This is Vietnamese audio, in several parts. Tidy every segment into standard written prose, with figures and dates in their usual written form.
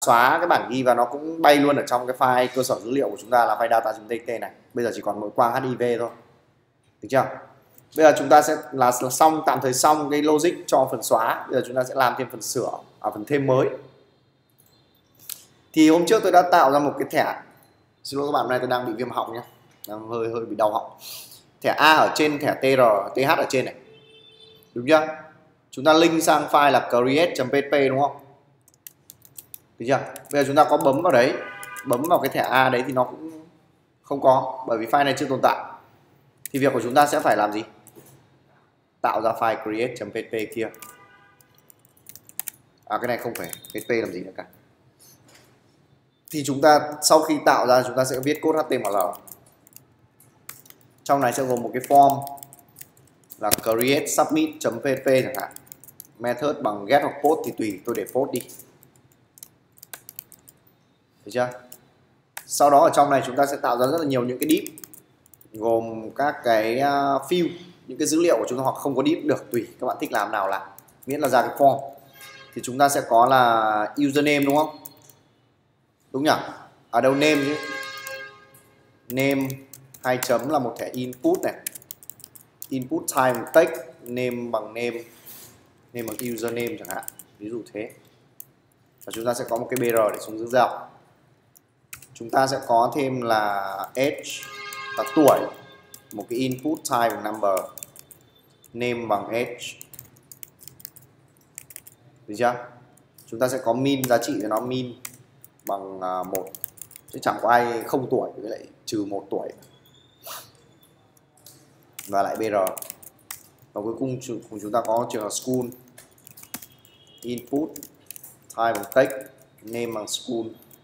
xóa cái bản ghi và nó cũng bay luôn ở trong cái file cơ sở dữ liệu của chúng ta là file data.txt này. Bây giờ chỉ còn mỗi quang hiv thôi, được chưa? Bây giờ chúng ta sẽ là xong, tạm thời xong cái logic cho phần xóa. Bây giờ chúng ta sẽ làm thêm phần sửa, phần thêm mới. Thì hôm trước tôi đã tạo ra một cái thẻ, xin lỗi các bạn, hôm nay tôi đang bị viêm họng nhé, đang hơi bị đau họng. Thẻ A ở trên, thẻ TH ở trên này, đúng chưa? Chúng ta link sang file là create.php đúng không? Được chưa? Bây giờ chúng ta có bấm vào đấy, bấm vào cái thẻ A đấy thì nó cũng không có, bởi vì file này chưa tồn tại. Thì việc của chúng ta sẽ phải làm gì? Tạo ra file create.php kia. Cái này không phải php làm gì nữa cả. Thì chúng ta sau khi tạo ra chúng ta sẽ viết code HTML. Trong này sẽ gồm một cái form là create submit.php chẳng hạn. Method bằng get hoặc post thì tùy, tôi để post đi. Được chưa? Sau đó ở trong này chúng ta sẽ tạo ra rất là nhiều những cái div, gồm các cái field, những cái dữ liệu của chúng ta, hoặc không có div được, tùy các bạn thích làm nào làm, miễn là ra cái form. Thì chúng ta sẽ có là username đúng không? Đúng nhỉ? Ở đâu name chứ? Name 2 chấm là một thẻ input này. Input type bằng text, name bằng name, name bằng username chẳng hạn, ví dụ thế. Và chúng ta sẽ có một cái br để xuống dưới dòng. Chúng ta sẽ có thêm là age là tuổi, một cái input type bằng number, name bằng age. Được chưa? Chúng ta sẽ có min, giá trị cho nó min bằng 1. Chứ chẳng có ai 0 tuổi với lại trừ 1 tuổi. Và lại br. Và cuối cùng chúng ta có trường hợp school, input type bằng text, name bằng school,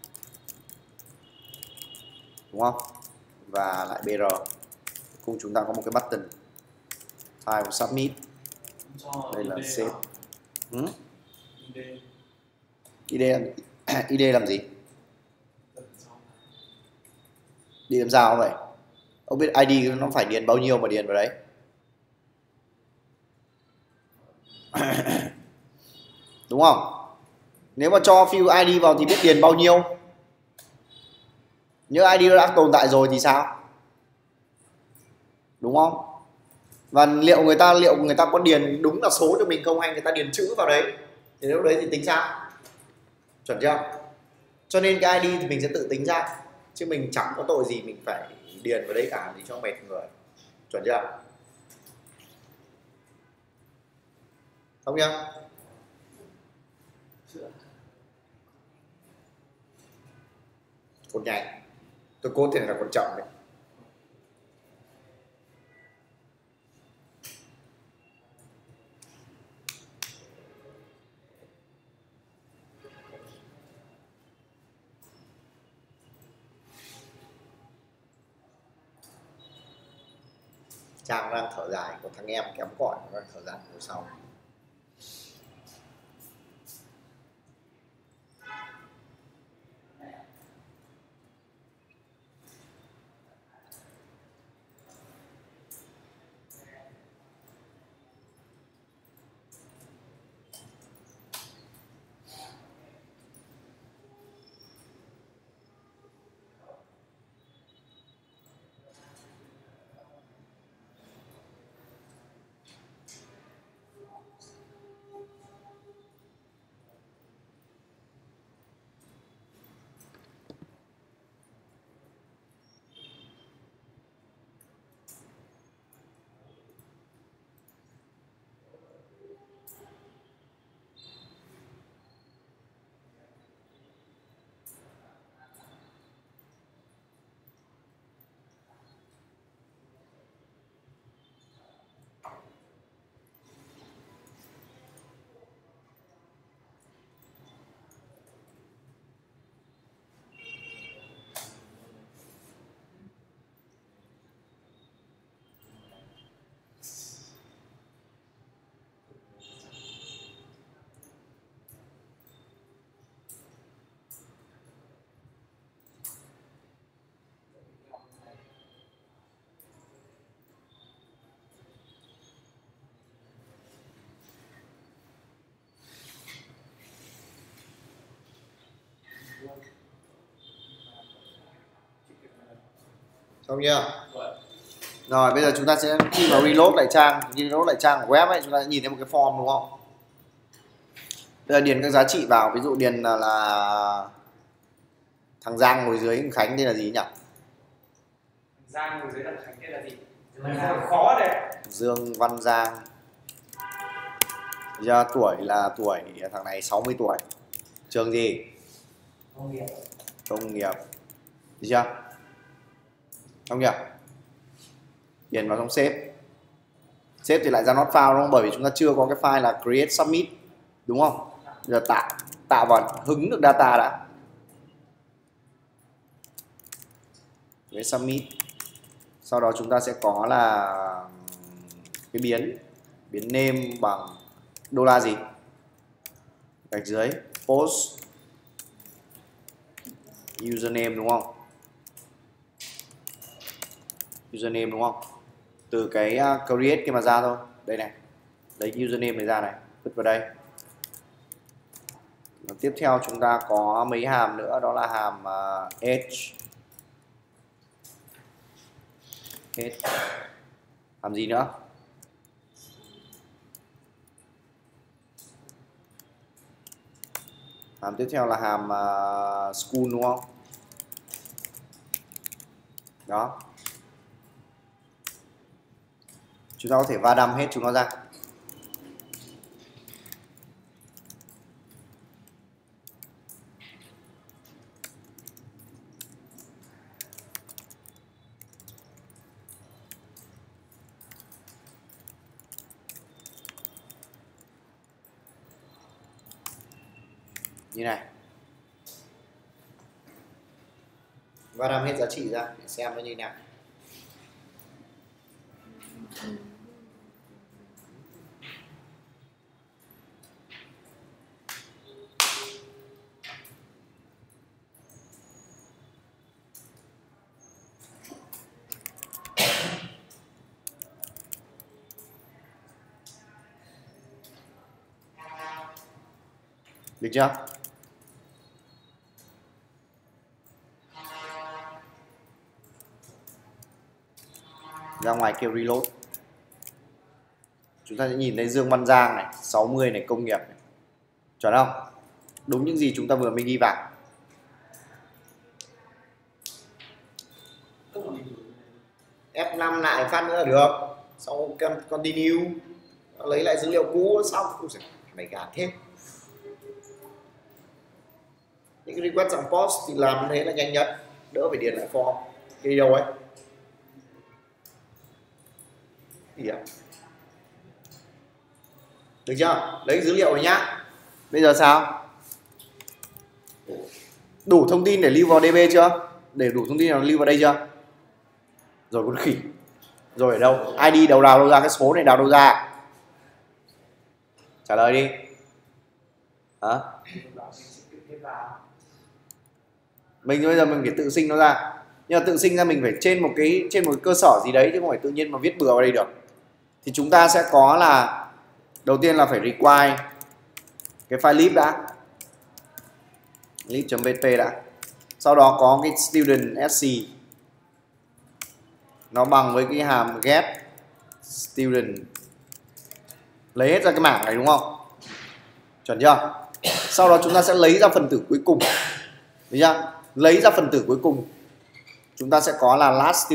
đúng không? Và lại br. Cuối cùng chúng ta có một cái button type bằng submit. Đây là save. ID làm gì? Đi làm sao vậy? Ông biết ID nó phải điền bao nhiêu mà điền vào đấy? Đúng không? Nếu mà cho field ID vào thì biết điền bao nhiêu. Nếu ID nó đã tồn tại rồi thì sao? Đúng không? Và liệu người ta có điền đúng là số cho mình không, hay người ta điền chữ vào đấy? Thì lúc đấy thì tính sao? Chuẩn chưa? Cho nên cái ID thì mình sẽ tự tính ra, chứ mình chẳng có tội gì mình phải điền vào đấy cả, thì cho mệt người. Chuẩn chưa? Không nhá? Code nhanh. Tôi code thì là còn chậm đấy. Trang đang thở dài, còn thằng em kém cỏi nó đang thở dài ngồi sau. Xong chưa? Rồi bây giờ chúng ta sẽ khi mà reload lại trang của web ấy, chúng ta nhìn thấy một cái form đúng không? Bây giờ điền các giá trị vào, ví dụ điền là thằng Giang ngồi dưới, thằng Khánh đây là gì nhỉ? Giang ngồi dưới thằng Khánh đây là gì? Khó đấy. Dương Văn Giang. Giờ tuổi là tuổi thằng này 60 tuổi. Trường gì? Công nghiệp. Công nghiệp. Được chưa? Không nhỉ? Điền vào trong save. Save thì lại ra not found đúng không? Bởi vì chúng ta chưa có cái file là create submit đúng không? Giờ tạo vào hứng được data đã. Create submit. Sau đó chúng ta sẽ có là cái biến name bằng đô la gì? Gạch dưới post username đúng không? Username đúng không? Từ cái create kia mà ra thôi. Đây này. Lấy cái username này ra này, vứt vào đây. Tiếp theo chúng ta có mấy hàm nữa, đó là hàm edge. Hàm gì nữa? Hàm tiếp theo là hàm school đúng không? Đó. Chúng ta có thể va đâm hết chúng nó ra. Như này. Va đâm hết giá trị ra để xem nó như thế nào. Được chưa? Ra ngoài kêu reload. Chúng ta sẽ nhìn thấy Dương Văn Giang này, 60 này, công nghiệp này. Chuẩn không? Đúng những gì chúng ta vừa mới ghi vào. F5 lại phát nữa là được. Sau continue, lấy lại dữ liệu cũ xong. Mày gạt hết. Những cái request dạng post thì làm thế là nhanh nhất, đỡ phải điền lại form. Cái đi đâu ấy? Gì ạ? Được chưa? Lấy dữ liệu này nhá. Bây giờ sao? Đủ thông tin để lưu vào DB chưa? Để đủ thông tin nào lưu vào đây chưa? Rồi con khỉ. Rồi ở đâu? ID đầu nào đâu ra? Cái số này nào đâu ra? Trả lời đi. Hả? Mình bây giờ mình phải tự sinh nó ra. Nhưng mà tự sinh ra mình phải trên một cái cơ sở gì đấy chứ không phải tự nhiên mà viết bừa vào đây được. Thì chúng ta sẽ có là đầu tiên là phải require cái file lib đã. lib.pt đã. Sau đó có cái student sc nó bằng với cái hàm get student. Lấy hết ra cái mảng này đúng không? Chuẩn chưa? Sau đó chúng ta sẽ lấy ra phần tử cuối cùng. Được chưa? Lấy ra phần tử cuối cùng. Chúng ta sẽ có là last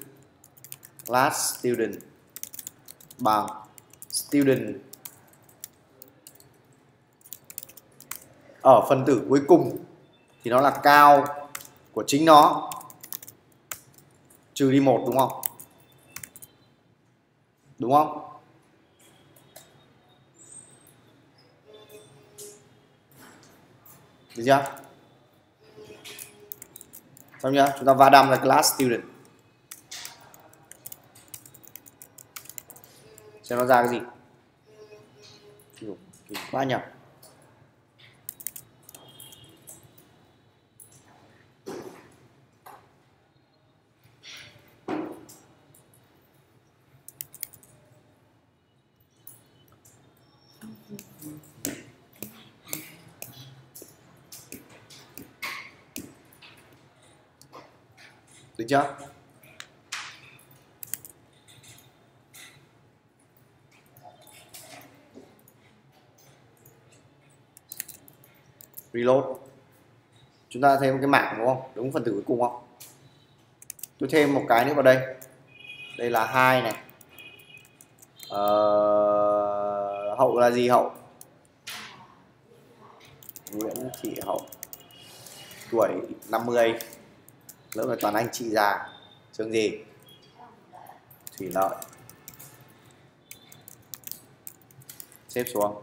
student bằng student ở phần tử cuối cùng thì nó là cao của chính nó trừ đi 1 đúng không? Đúng không? Được chưa? Xong nhá, chúng ta va đâm là class student. Xem nó ra cái gì. Kinh quá nhỉ. Được chưa? Reload. Chúng ta thêm một cái mảng đúng không? Đúng phần tử cuối cùng không? Tôi thêm một cái nữa vào đây. Đây là 2 này. Hậu là gì Hậu? Nguyễn Thị Hậu. Tuổi 50. Lớp là toàn anh chị già. Trường gì? Thủy Lợi. Xếp xuống.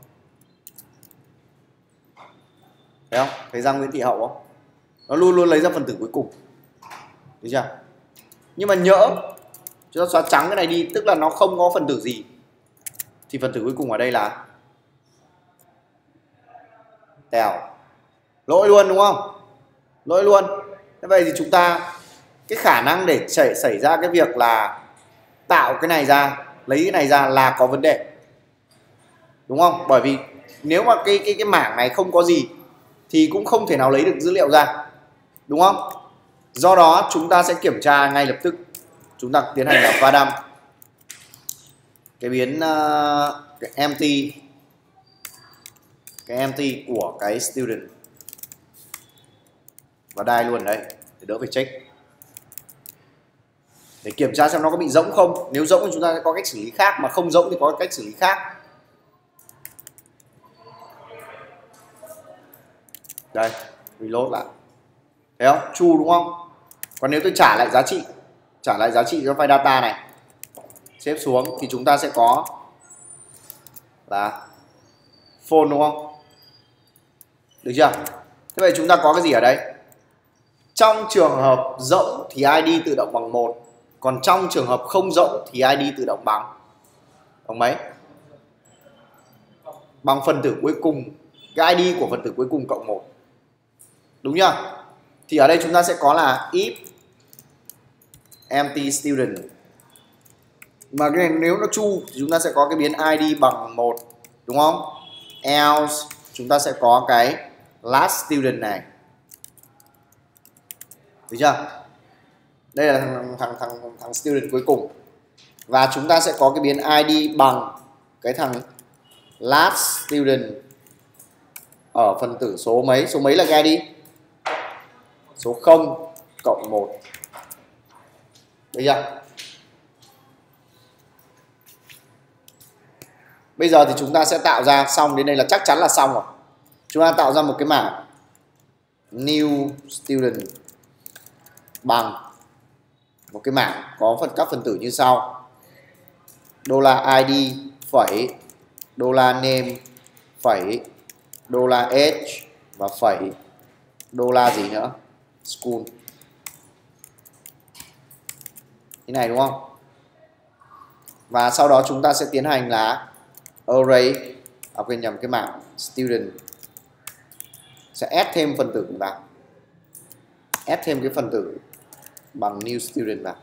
Thấy không? Thấy ra Nguyễn Thị Hậu không? Nó luôn luôn lấy ra phần tử cuối cùng. Thấy chưa? Nhưng mà nhỡ chúng ta xóa trắng cái này đi, tức là nó không có phần tử gì, thì phần tử cuối cùng ở đây là tèo. Lỗi luôn đúng không? Lỗi luôn. Thế vậy thì chúng ta cái khả năng để xảy ra cái việc là tạo cái này ra, lấy cái này ra là có vấn đề. Đúng không? Bởi vì nếu mà cái mảng này không có gì thì cũng không thể nào lấy được dữ liệu ra. Đúng không? Do đó chúng ta sẽ kiểm tra ngay lập tức. Chúng ta tiến hành là va đâm cái biến cái empty của cái student và die luôn đấy để đỡ phải check, để kiểm tra xem nó có bị rỗng không. Nếu rỗng thì chúng ta sẽ có cách xử lý khác, mà không rỗng thì có cách xử lý khác. Đây, reload lại. Thấy không? True đúng không? Còn nếu tôi trả lại giá trị cho file data này, xếp xuống thì chúng ta sẽ có là phone đúng không? Được chưa? Thế vậy chúng ta có cái gì ở đây? Trong trường hợp rỗng thì ID tự động bằng 1, còn trong trường hợp không rỗng thì ID tự động bằng mấy? Bằng phần tử cuối cùng, cái ID của phần tử cuối cùng cộng 1. Đúng chưa? Thì ở đây chúng ta sẽ có là if empty student. Mà cái này nếu nó true thì chúng ta sẽ có cái biến ID bằng 1, đúng không? Else chúng ta sẽ có cái last student này. Được chưa? Đây là thằng student cuối cùng. Và chúng ta sẽ có cái biến ID bằng cái thằng last student ở phần tử số mấy? Số mấy là cái ID? Số 0 cộng 1. Được chưa? Bây giờ thì chúng ta sẽ tạo ra, xong đến đây là chắc chắn là xong rồi. Chúng ta tạo ra một cái mảng new student bằng một cái mảng có các phần tử như sau: $id phẩy, $name phẩy, $age và phẩy, gì nữa, school. Thế này đúng không? Và sau đó chúng ta sẽ tiến hành là array, quên nhầm, cái mảng student sẽ add thêm phần tử vào, add thêm cái phần tử bằng new student vào.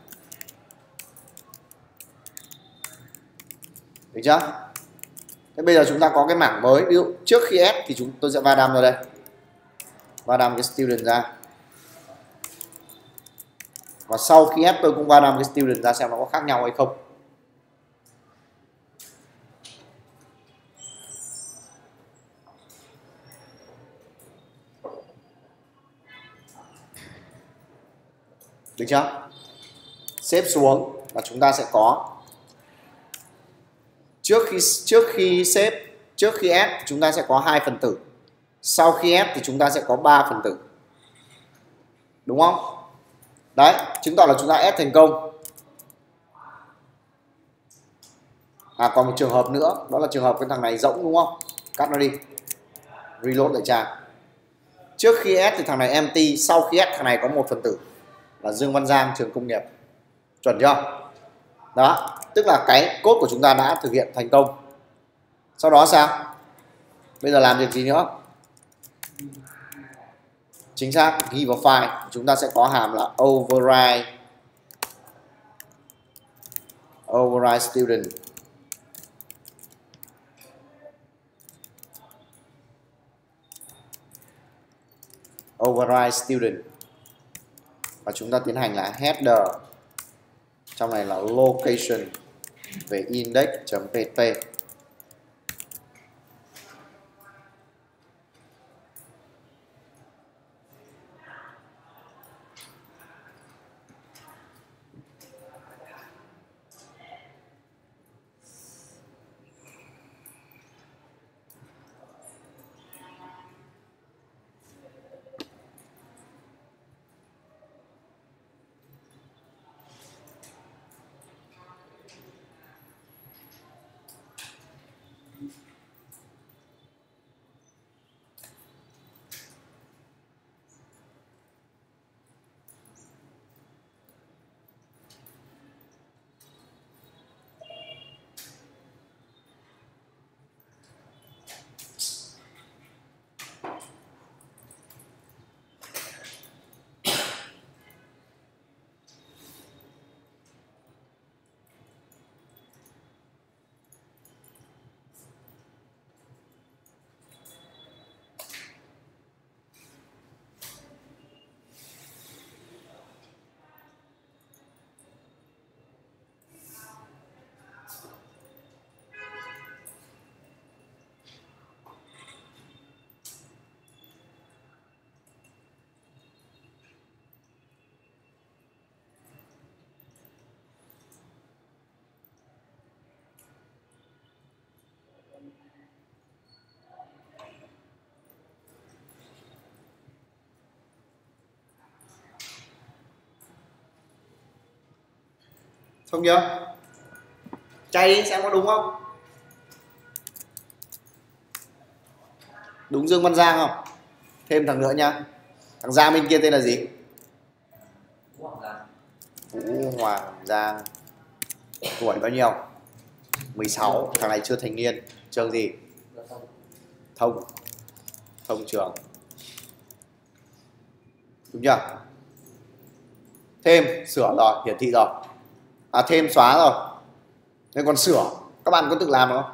Được chưa? Thế bây giờ chúng ta có cái mảng mới. Ví dụ trước khi add thì tôi sẽ va đâm vào đây, va đâm cái student ra, và sau khi add tôi cũng va đâm cái student ra xem nó có khác nhau hay không. Được chưa? Xếp xuống và chúng ta sẽ có, trước khi add chúng ta sẽ có 2 phần tử, sau khi add thì chúng ta sẽ có 3 phần tử. Đúng không? Đấy, chứng tỏ là chúng ta add thành công. Còn một trường hợp nữa, đó là trường hợp cái thằng này rỗng đúng không? Cắt nó đi. Reload lại trang. Trước khi add thì thằng này empty, sau khi add thằng này có 1 phần tử là Dương Văn Giang, trường công nghiệp. Chuẩn chưa? Đó, tức là cái code của chúng ta đã thực hiện thành công. Sau đó sao? Bây giờ làm việc gì nữa? Chính xác, ghi vào file. Chúng ta sẽ có hàm là override student. Override student. Và chúng ta tiến hành là header. Trong này là location về index.pp. Không nhớ. Chay đi xem có đúng không. Đúng Dương Văn Giang không? Thêm thằng nữa nhá. Thằng Giang bên kia tên là gì? Vũ Hoàng Giang. Tuổi bao nhiêu? 16. Thằng này chưa thành niên. Trường gì? Thông trường. Đúng chưa? Thêm sửa rồi, hiển thị rồi. À thêm xóa rồi. Nên còn sửa, các bạn có tự làm không?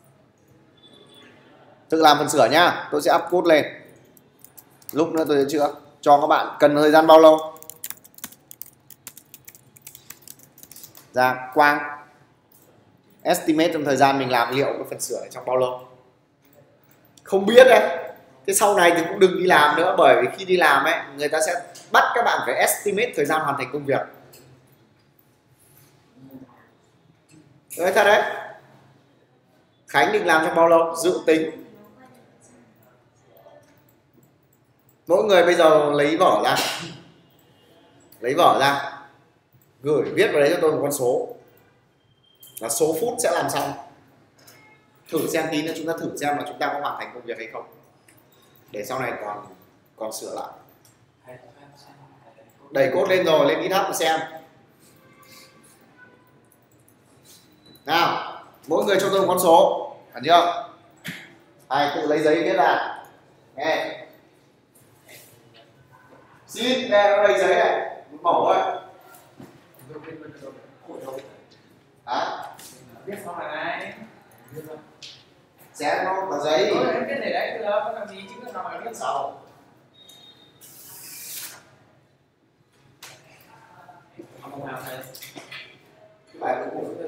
Tự làm phần sửa nhá. Tôi sẽ up code lên. Lúc nữa tôi sẽ chữa cho các bạn. Cần thời gian bao lâu? Ra Quang estimate trong thời gian mình làm liệu cái phần sửa này trong bao lâu? Không biết đấy. Thế sau này thì cũng đừng đi làm nữa, bởi vì khi đi làm ấy người ta sẽ bắt các bạn phải estimate thời gian hoàn thành công việc. Đấy thật đấy. Khánh định làm trong bao lâu? Dự tính. Mỗi người bây giờ lấy vở ra, gửi viết vào đấy cho tôi một con số, là số phút sẽ làm xong. Thử xem tí nữa, chúng ta thử xem là chúng ta có hoàn thành công việc hay không, để sau này còn sửa lại. Đẩy code lên rồi, lên GitHub xem nào. Mỗi người cho tôi một con số, phải chưa? Ai tự lấy giấy viết ra. Nghe. Xin nghe nó lấy giấy này, một mẩu thôi. Hả? Biết xong là này. Xé nó vào giấy. Em biết để đấy, từ đó có làm gì chứ không nào biết sau. Không làm thầy. Cái bài cuối cùng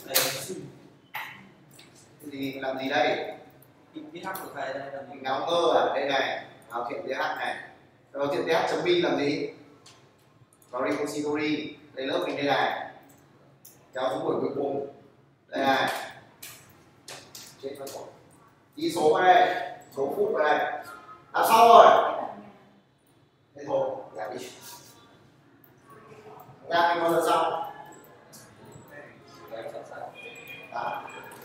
thì làm gì đây? Biết hát của thầy đây là Mình ngáo ngơ ở đây này, học chuyện TH này. Rồi chuyện TH.B làm gì? Có repository, đây lớp mình đây này. Kéo xuống buổi cuối cùng. Đây này. Trên con sổ. Đi số vào đây, số phút vào đây. Làm xong rồi. Thế thôi, giảm đi. Ra mình bao giờ xong? Đó.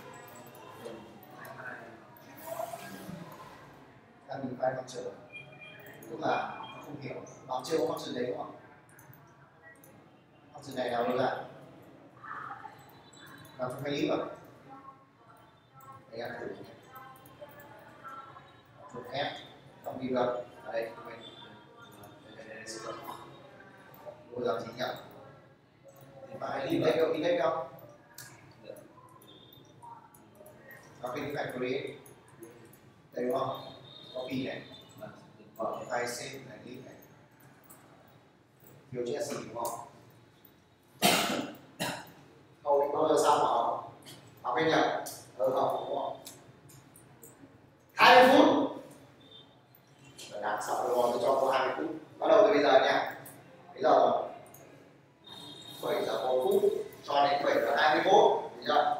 Mình phải bằng chữ, tức là không hiểu bằng chưa có bằng chữ đấy đúng không? Bằng chữ này nào đâu ra? Bằng trong file list à? Đây là thử một F trong đi được ở đây mình bây giờ chỉ nhận phải đi đây không? Copy factory đây đúng không? Copy này, ở file save này, link này, field JSC đúng không? Câu bao giờ xong hả? Học bên nhỉ? Không đúng không? 20 phút. Đáng sợ rồi, tôi cho cô 20 phút. Bắt đầu từ bây giờ nhé. Bây giờ 7 giờ 1 phút cho đến 7 giờ 21. Được chưa?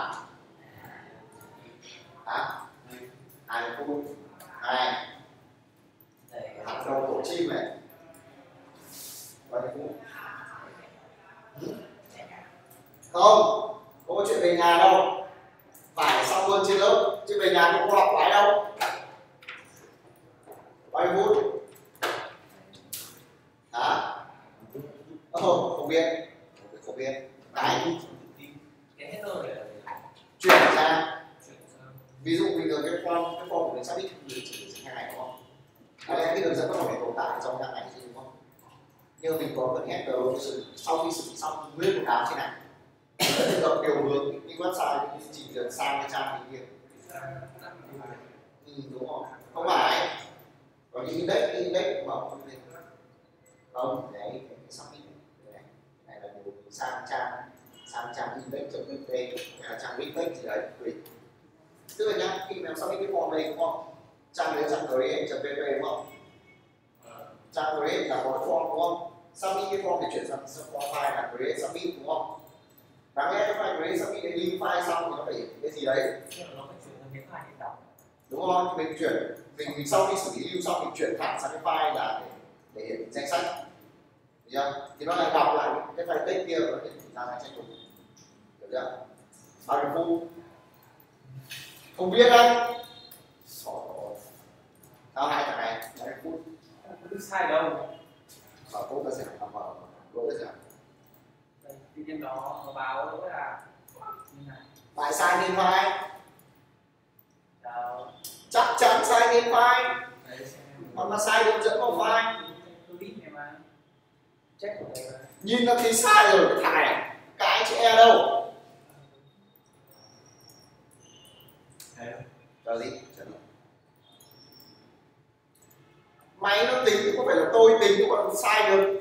20 phút. Này. Hạt đầu tổ chim này. Bao nhiêu phút? Không, không có chuyện về nhà đâu. Phải xong luôn trên lớp, chứ về nhà không có học quái đâu. Bao nhiêu phút? Hả? Không biết. Không biết. Cái hết rồi. chuyển sang. Ví dụ bây giờ cái form của mình xác định chỉ sang ngày đúng không? Cái đường dẫn bắt đầu phải tồn tại trong các ngày chứ đúng không? Nhưng mình có phần header sau khi xử lý xong nguyên một đám trên này. Tự động điều hướng cái website cái trình duyệt sang cái trang kia. Đúng không? Không phải. Còn cái index mà không đấy cái submit này là điều sang trang index.php hay là trang index gì đấy tùy. Tức là nhá, khi mà submit cái form này đúng không? Trang đấy trang create.php đúng không? Trang create là có cái form đúng không? Submit cái form để chuyển sang form file là create submit đúng không? Đáng lẽ cái file create submit cái link file xong thì nó phải cái gì đấy. Đúng không? Mình chuyển mình sau khi xử lý lưu xong mình chuyển thẳng sang cái file là để hiện danh sách. Được chưa? Thì nó lại đọc lại cái file text kia và nó hiện ra lại tranh thủ, hiểu chưa? Bao nhiêu phút không biết đâu. Tao hai thằng này bao nhiêu phút không biết sai đâu. mở cốt ra xem, mở lỗi ra xem. Tự nhiên nó báo lỗi là như này. Tại sai nên file, Đâu. chắc chắn sai nên file, còn là sai hướng dẫn vào file. Clip này mà check của đây mà. Nhìn là thấy sai rồi thằng này, cái chữ E đâu? Cho gì? Máy nó tính, không phải là tôi tính, nó còn sai được.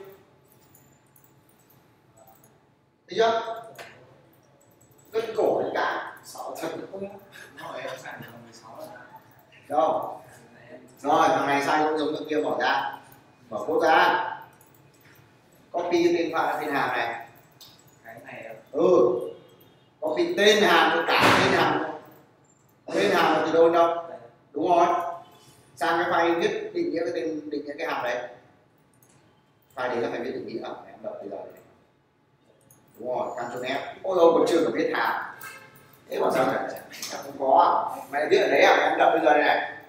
Thấy chưa? Cân cổ đến cả 6 thật. Hỏi em sản phẩm 16 là Đâu? Rồi, thằng này sai cũng giống thằng kia, bỏ ra. Mở cốt ra. Copy cái tên file tên hàm này. cái này Copy tên hàm cho cả tên hàm. Tên hàm là từ đâu đâu? Đúng rồi. Sang cái file viết định nghĩa cái tên, định nghĩa cái hàm đấy. File đấy là phải viết định nghĩa, em đợi bây giờ này. Đúng rồi, Ctrl F. Ôi đâu còn chưa có viết hàm. Thế mà sao chẳng không có à? Mày viết ở đấy à? Em đợi bây giờ này này.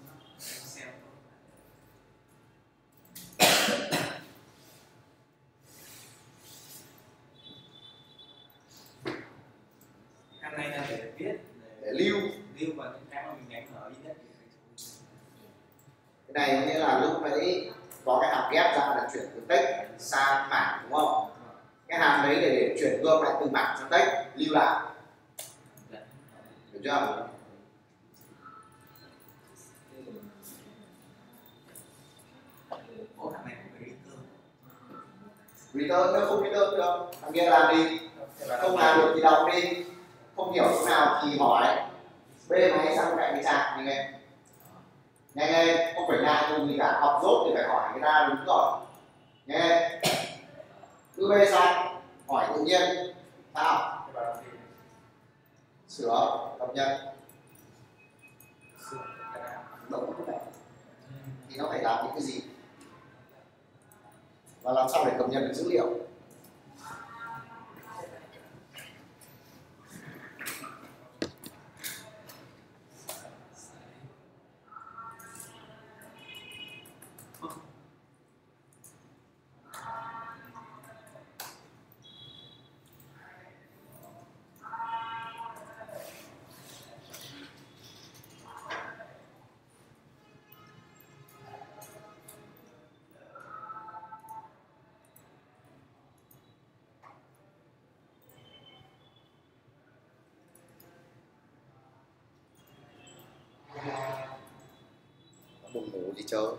cái này là để viết Để lưu vào những cái mà mình đánh ở ít nhất. cái này có nghĩa là lúc nãy có cái hàm ghép ra là chuyển từ text sang mảng, đúng không? Cái hàm đấy để chuyển ngược lại từ mảng sang text, lưu lại, được chưa? Có thằng này không phải Return, nếu không return được thằng kia làm đi, không làm được thì đọc đi, không hiểu chỗ nào thì hỏi, bê máy sang cạnh cái chạc như này. Nhanh lên, không phải ngại dùng gì cả, học dốt thì phải hỏi người ta, đúng rồi. Nhanh lên, cứ bê sang, hỏi tự nhiên, sao? Sửa, cập nhật. Đúng cái này. Thì nó phải làm những cái gì? Và làm sao để cập nhật được dữ liệu? Buồn ngủ gì chơi?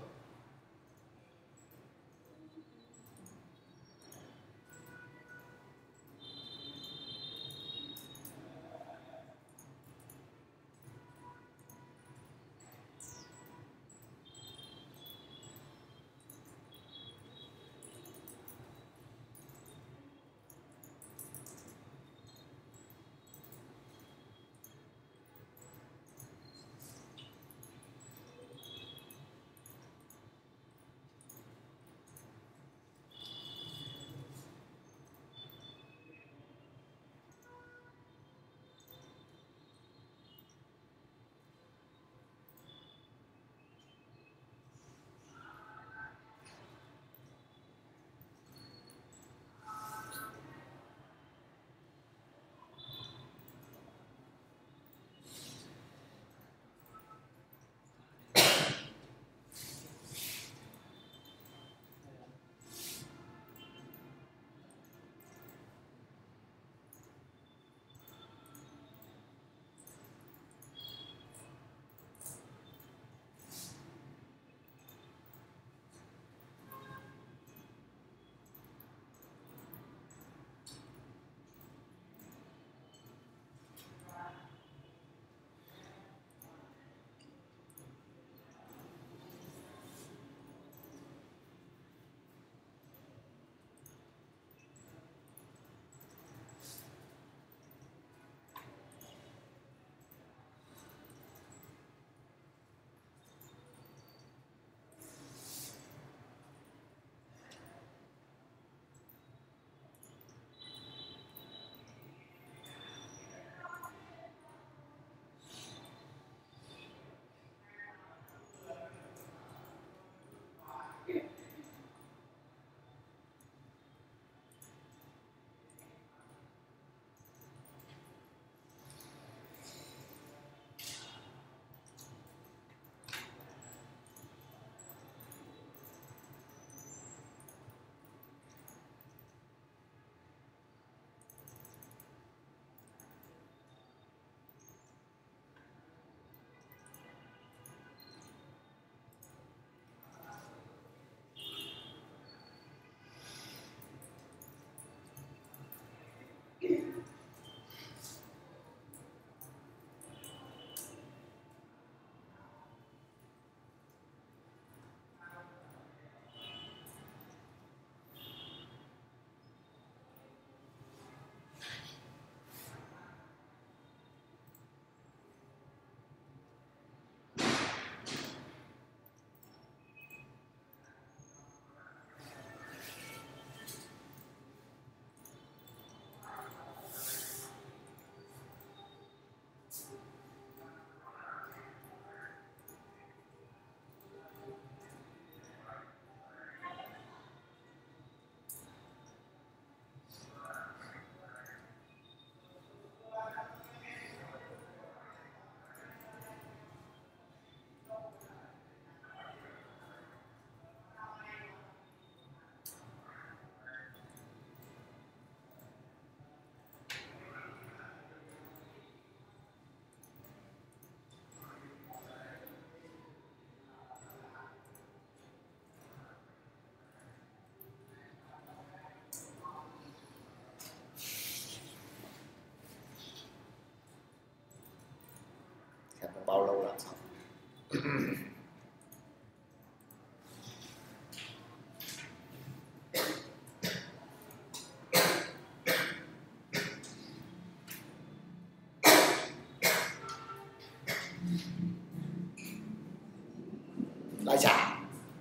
trả.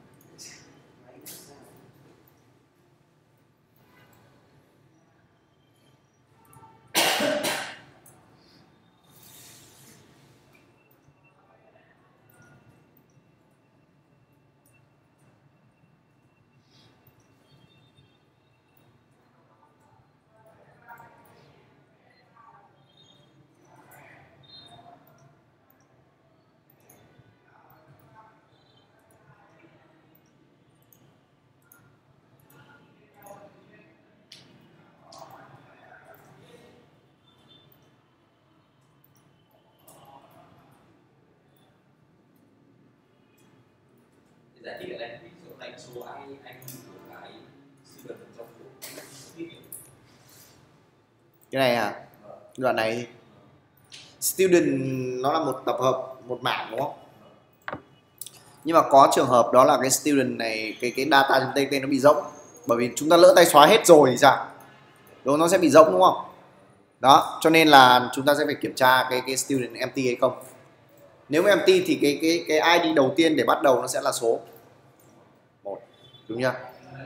Giải thích ở đây, ví dụ đánh số anh của cái student trong của Cái này à, đoạn này student nó là một tập hợp, một mảng đúng không? Nhưng mà có trường hợp đó là cái student này, cái data.txt nó bị rỗng, bởi vì chúng ta lỡ tay xóa hết rồi thì sao? Đúng, nó sẽ bị rỗng đúng không? Đó, cho nên là chúng ta sẽ phải kiểm tra cái student empty hay không. Nếu mà empty thì cái ID đầu tiên để bắt đầu nó sẽ là số 1, đúng chưa?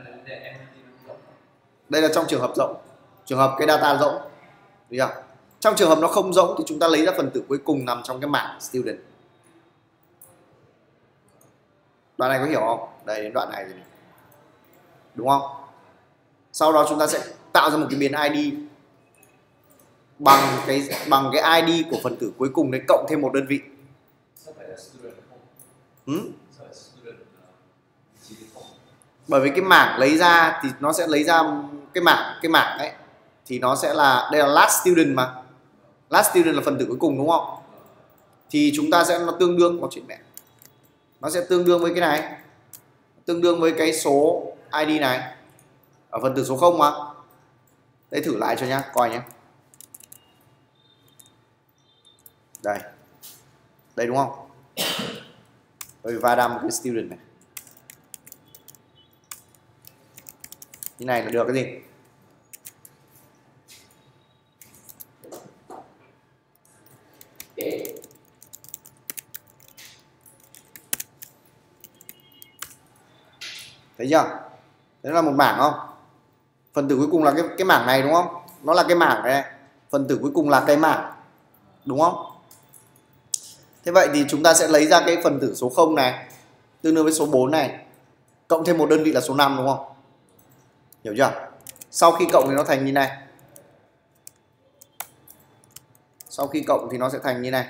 Đây là trong trường hợp rỗng, trường hợp cái data rỗng, đúng chưa? Trong trường hợp nó không rỗng thì chúng ta lấy ra phần tử cuối cùng nằm trong cái mảng student. Đoạn này có hiểu không? Đây, đến đoạn này rồi này, đúng không? Sau đó chúng ta sẽ tạo ra một cái biến ID bằng cái ID của phần tử cuối cùng đấy cộng thêm một đơn vị. Bởi vì cái mảng lấy ra thì nó sẽ lấy ra cái mảng ấy thì nó sẽ là, đây là last student mà, last student là phần tử cuối cùng đúng không? Thì chúng ta sẽ, nó tương đương, có chuyện mẹ, nó sẽ tương đương với cái này, tương đương với cái số ID này ở phần tử số 0 mà. Đây thử lại cho nhá, coi nhé. Đây, đây đúng không? Rồi va đâm cái student này, như này là được cái gì? Thấy chưa? Đấy là một mảng không? Phần tử cuối cùng là cái mảng này đúng không? Nó là cái mảng này, phần tử cuối cùng là cái mảng, đúng không? Thế vậy thì chúng ta sẽ lấy ra cái phần tử số 0 này tương đương với số 4 này, cộng thêm một đơn vị là số 5 đúng không? Hiểu chưa? Sau khi cộng thì nó thành như này. Sau khi cộng thì nó sẽ thành như này.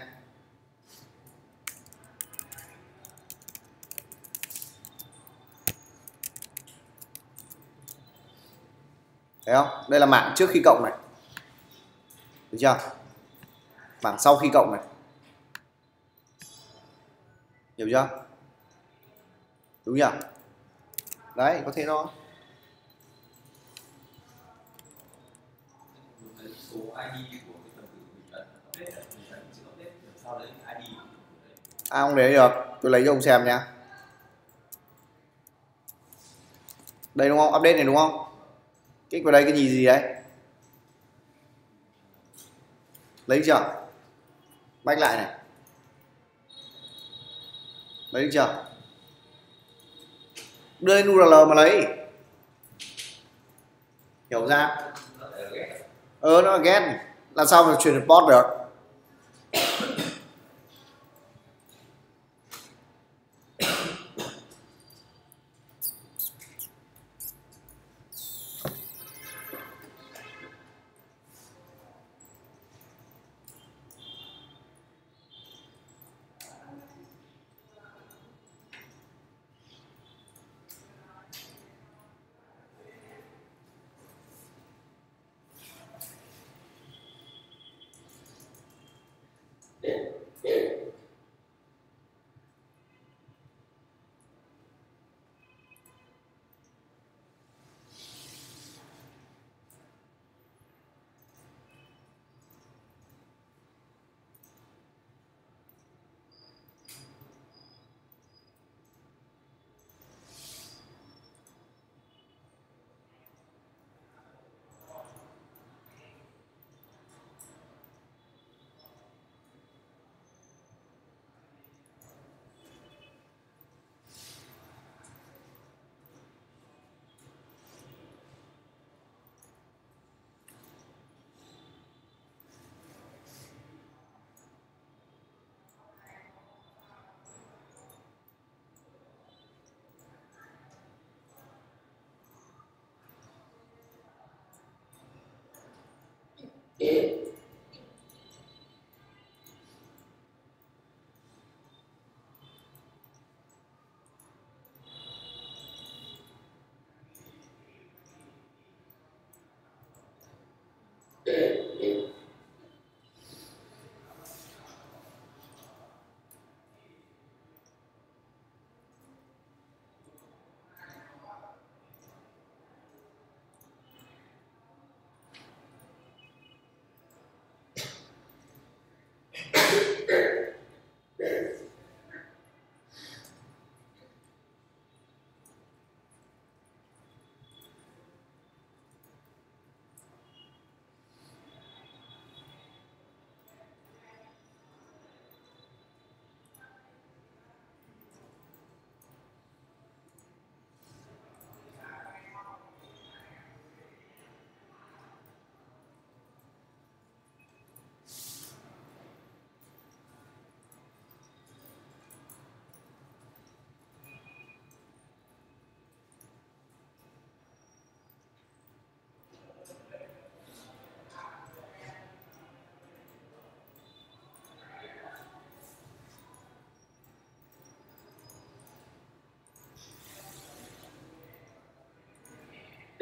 Thấy không? Đây là mảng trước khi cộng này. Được chưa? Mảng sau khi cộng này. Hiểu chưa? Đúng nhỉ? Đấy, có thế thôi. số ID của cái phần tử mình cần update là mình cần chữ update làm sao lấy ID của đấy. Không lấy được, tôi lấy cho ông xem nhá. Đây đúng không? Update này đúng không? Kích vào đây cái gì đấy? Lấy được chưa? Back lại này. Lấy được chưa? Đưa lên URL mà lấy. Hiểu ra? Nó là get. Làm sao mà chuyển được port được?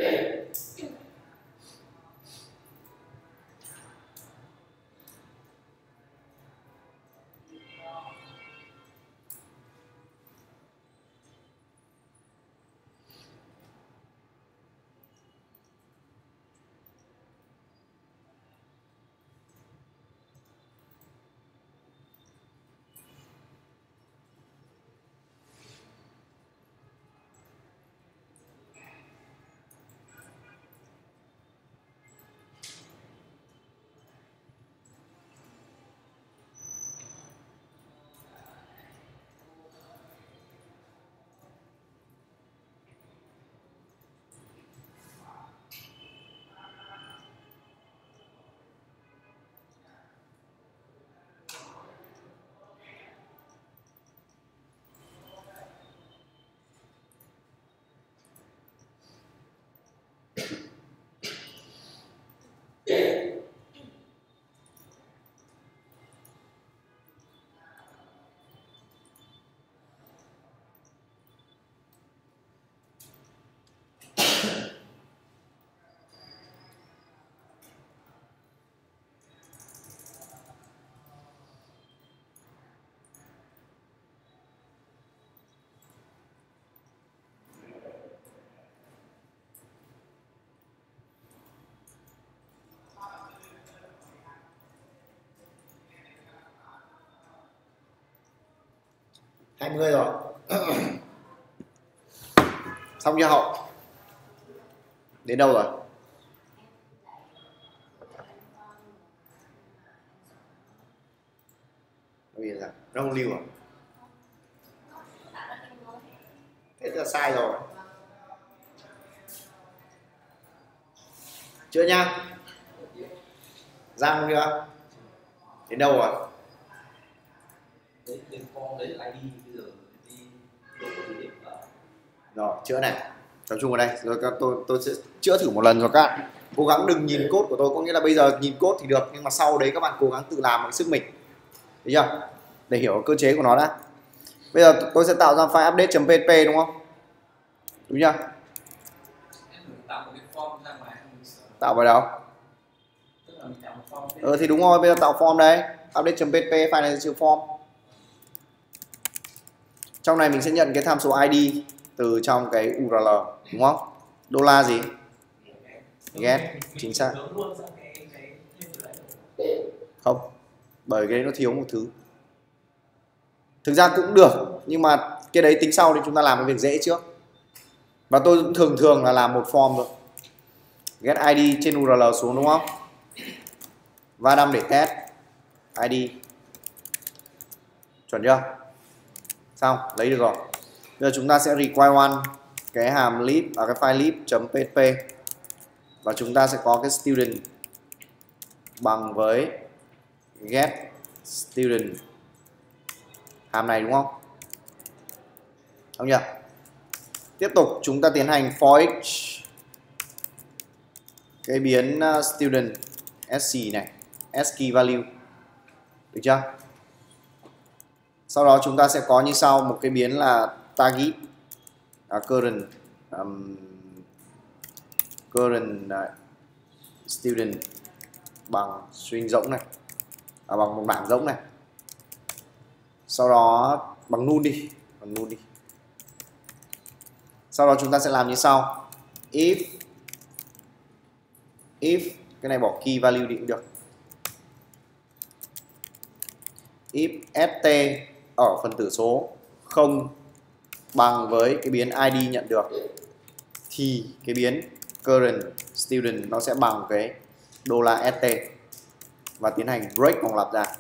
Hai mươi rồi. Xong chưa Hậu? Đến đâu rồi? Bây giờ nó không lưu à? Thế là sai rồi. Chưa nha? Giang chưa? Đến đâu rồi? Đến form đấy là ID bây giờ đi đổi cái điểm vào. Rồi, chữa này. Tập trung vào đây. Rồi tôi sẽ chữa thử một lần rồi các bạn. Cố gắng đừng nhìn code của tôi, có nghĩa là bây giờ nhìn code thì được, nhưng mà sau đấy các bạn cố gắng tự làm bằng sức mình. Thấy chưa? Để hiểu cơ chế của nó đã. Bây giờ tôi sẽ tạo ra file update.php đúng không? Đúng chưa? Tạo một cái form ra ngoài. Tạo vào đâu? Tức là mình tạo một form. Thì đúng rồi, bây giờ tạo form đây. Update.php file này chữ form. Trong này mình sẽ nhận cái tham số ID từ trong cái URL đúng không? Đô la gì? Get, chính xác. Không, bởi cái đấy nó thiếu một thứ. Thực ra cũng được, nhưng mà cái đấy tính sau thì chúng ta làm cái việc dễ trước. Và tôi cũng thường là làm một form thôi. Get ID trên URL xuống đúng không? Va đâm để test ID. Chuẩn chưa? Xong, lấy được rồi. Bây giờ chúng ta sẽ require one cái hàm lib cái file lib.php và chúng ta sẽ có cái student bằng với get student hàm này đúng không? Không nhỉ? Tiếp tục chúng ta tiến hành for each cái biến student sc này, sc value. Được chưa? Sau đó chúng ta sẽ có như sau, một cái biến là target current student bằng string rỗng này, bằng một bảng rỗng này. Sau đó bằng null đi, Sau đó chúng ta sẽ làm như sau. If cái này bỏ key value đi cũng được. If st ở phần tử số không bằng với cái biến ID nhận được thì cái biến current student nó sẽ bằng cái $st và tiến hành break vòng lặp ra.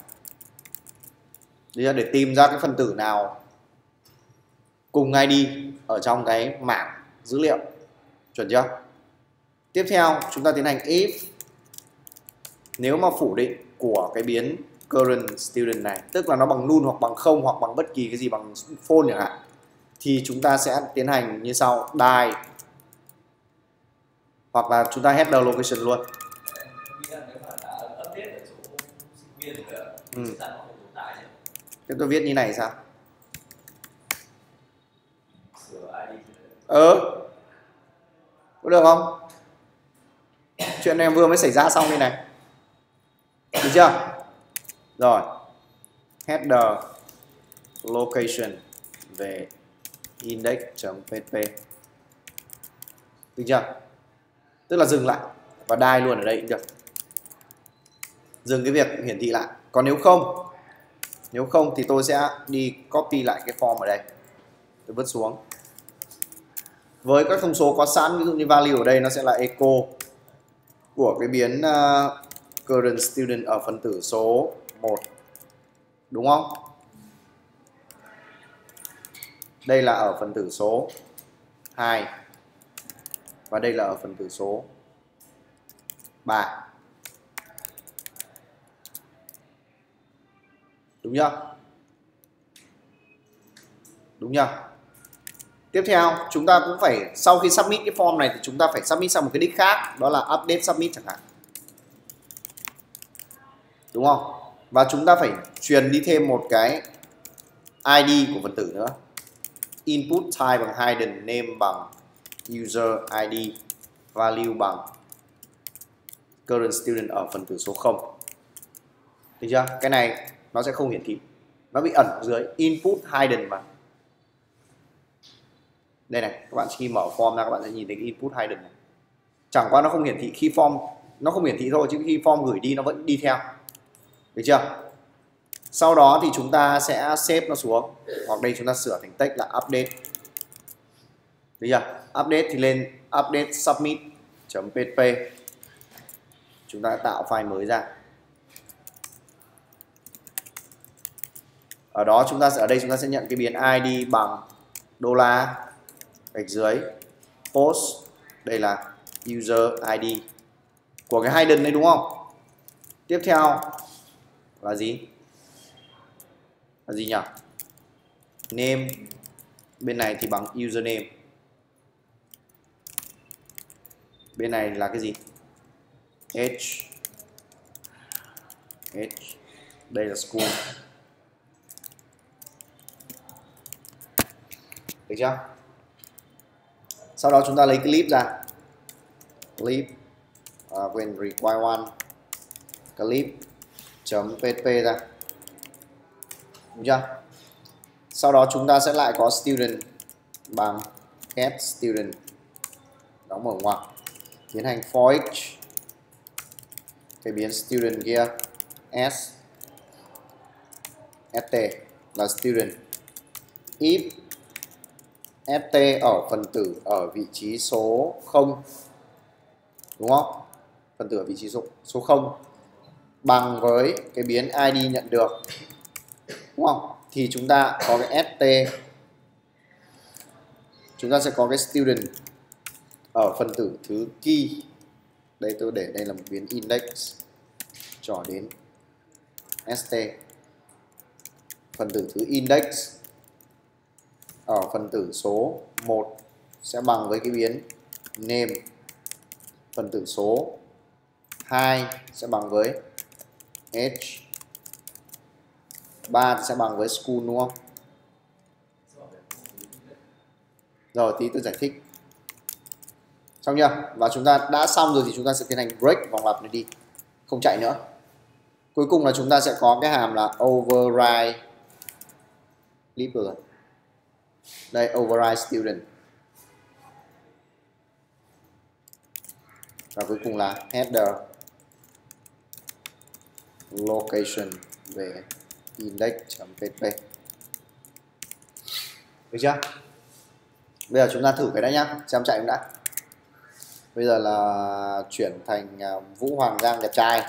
Để tìm ra cái phần tử nào cùng ID ở trong cái mảng dữ liệu. Chuẩn chưa? Tiếp theo chúng ta tiến hành if nếu mà phủ định của cái biến current student này, tức là nó bằng null hoặc bằng 0 hoặc bằng bất kỳ cái gì bằng false chẳng hạn, thì chúng ta sẽ tiến hành như sau: die hoặc là chúng ta header location luôn. Thế tôi viết như này sao? được không? Chuyện này vừa mới xảy ra xong đây này, được chưa? Rồi, header location về index.php, được chưa? Tức là dừng lại và đai luôn ở đây cũng được, dừng cái việc hiển thị lại. Còn nếu không thì tôi sẽ đi copy lại cái form ở đây, tôi vứt xuống. Với các thông số có sẵn, ví dụ như value ở đây nó sẽ là echo của cái biến current student ở phần tử số 1, đúng không? Đây là ở phần tử số 2 và đây là ở phần tử số 3. Đúng chưa? Đúng chưa? Tiếp theo chúng ta cũng phải, sau khi submit cái form này thì chúng ta phải submit sang một cái đích khác, đó là update submit chẳng hạn, đúng không? Và chúng ta phải truyền đi thêm một cái ID của phần tử nữa. Input type bằng hidden, name bằng user ID, value bằng current student ở phần tử số 0. Được chưa? Cái này nó sẽ không hiển thị, nó bị ẩn ở dưới input hidden mà. Đây này, các bạn khi mở form ra các bạn sẽ nhìn thấy cái input hidden này. Chẳng qua nó không hiển thị khi form, nó không hiển thị thôi, chứ khi form gửi đi nó vẫn đi theo. Được chưa? Sau đó thì chúng ta sẽ save nó xuống, hoặc đây chúng ta sửa thành text là update. Được chưa? Update thì lên update submit.php. Chúng ta tạo file mới ra. Ở đó chúng ta sẽ, ở đây chúng ta sẽ nhận cái biến ID bằng $, gạch dưới post, đây là user ID của cái hidden đấy, đúng không? Tiếp theo là gì? Là gì nhỉ? Name, bên này thì bằng username, bên này là cái gì? Age, đây là school. Được chưa? Sau đó chúng ta lấy clip ra, clip when require one, clip.php ra, được chưa? Sau đó chúng ta sẽ lại có student bằng get student, đóng mở ngoặc, tiến hành for each cái biến student kia s st là student, if st ở phần tử ở vị trí số 0, đúng không? Phần tử ở vị trí số 0 bằng với cái biến ID nhận được, đúng không? Thì chúng ta có cái st, chúng ta sẽ có cái student ở phần tử thứ key. Đây tôi để đây là một biến index trỏ đến st, phần tử thứ index ở phần tử số 1 sẽ bằng với cái biến name, phần tử số 2 sẽ bằng với age, 3 sẽ bằng với school, đúng không? Rồi tí tôi giải thích. Xong chưa? Và chúng ta đã xong rồi thì chúng ta sẽ tiến hành break vòng lặp này đi, không chạy nữa. Cuối cùng là chúng ta sẽ có cái hàm là override clip rồi. Đây, override student. Và cuối cùng là header location về index.php. Được chưa? Bây giờ chúng ta thử cái đấy nhá, xem chạy cũng đã. Bây giờ là chuyển thành Vũ Hoàng Giang đẹp trai.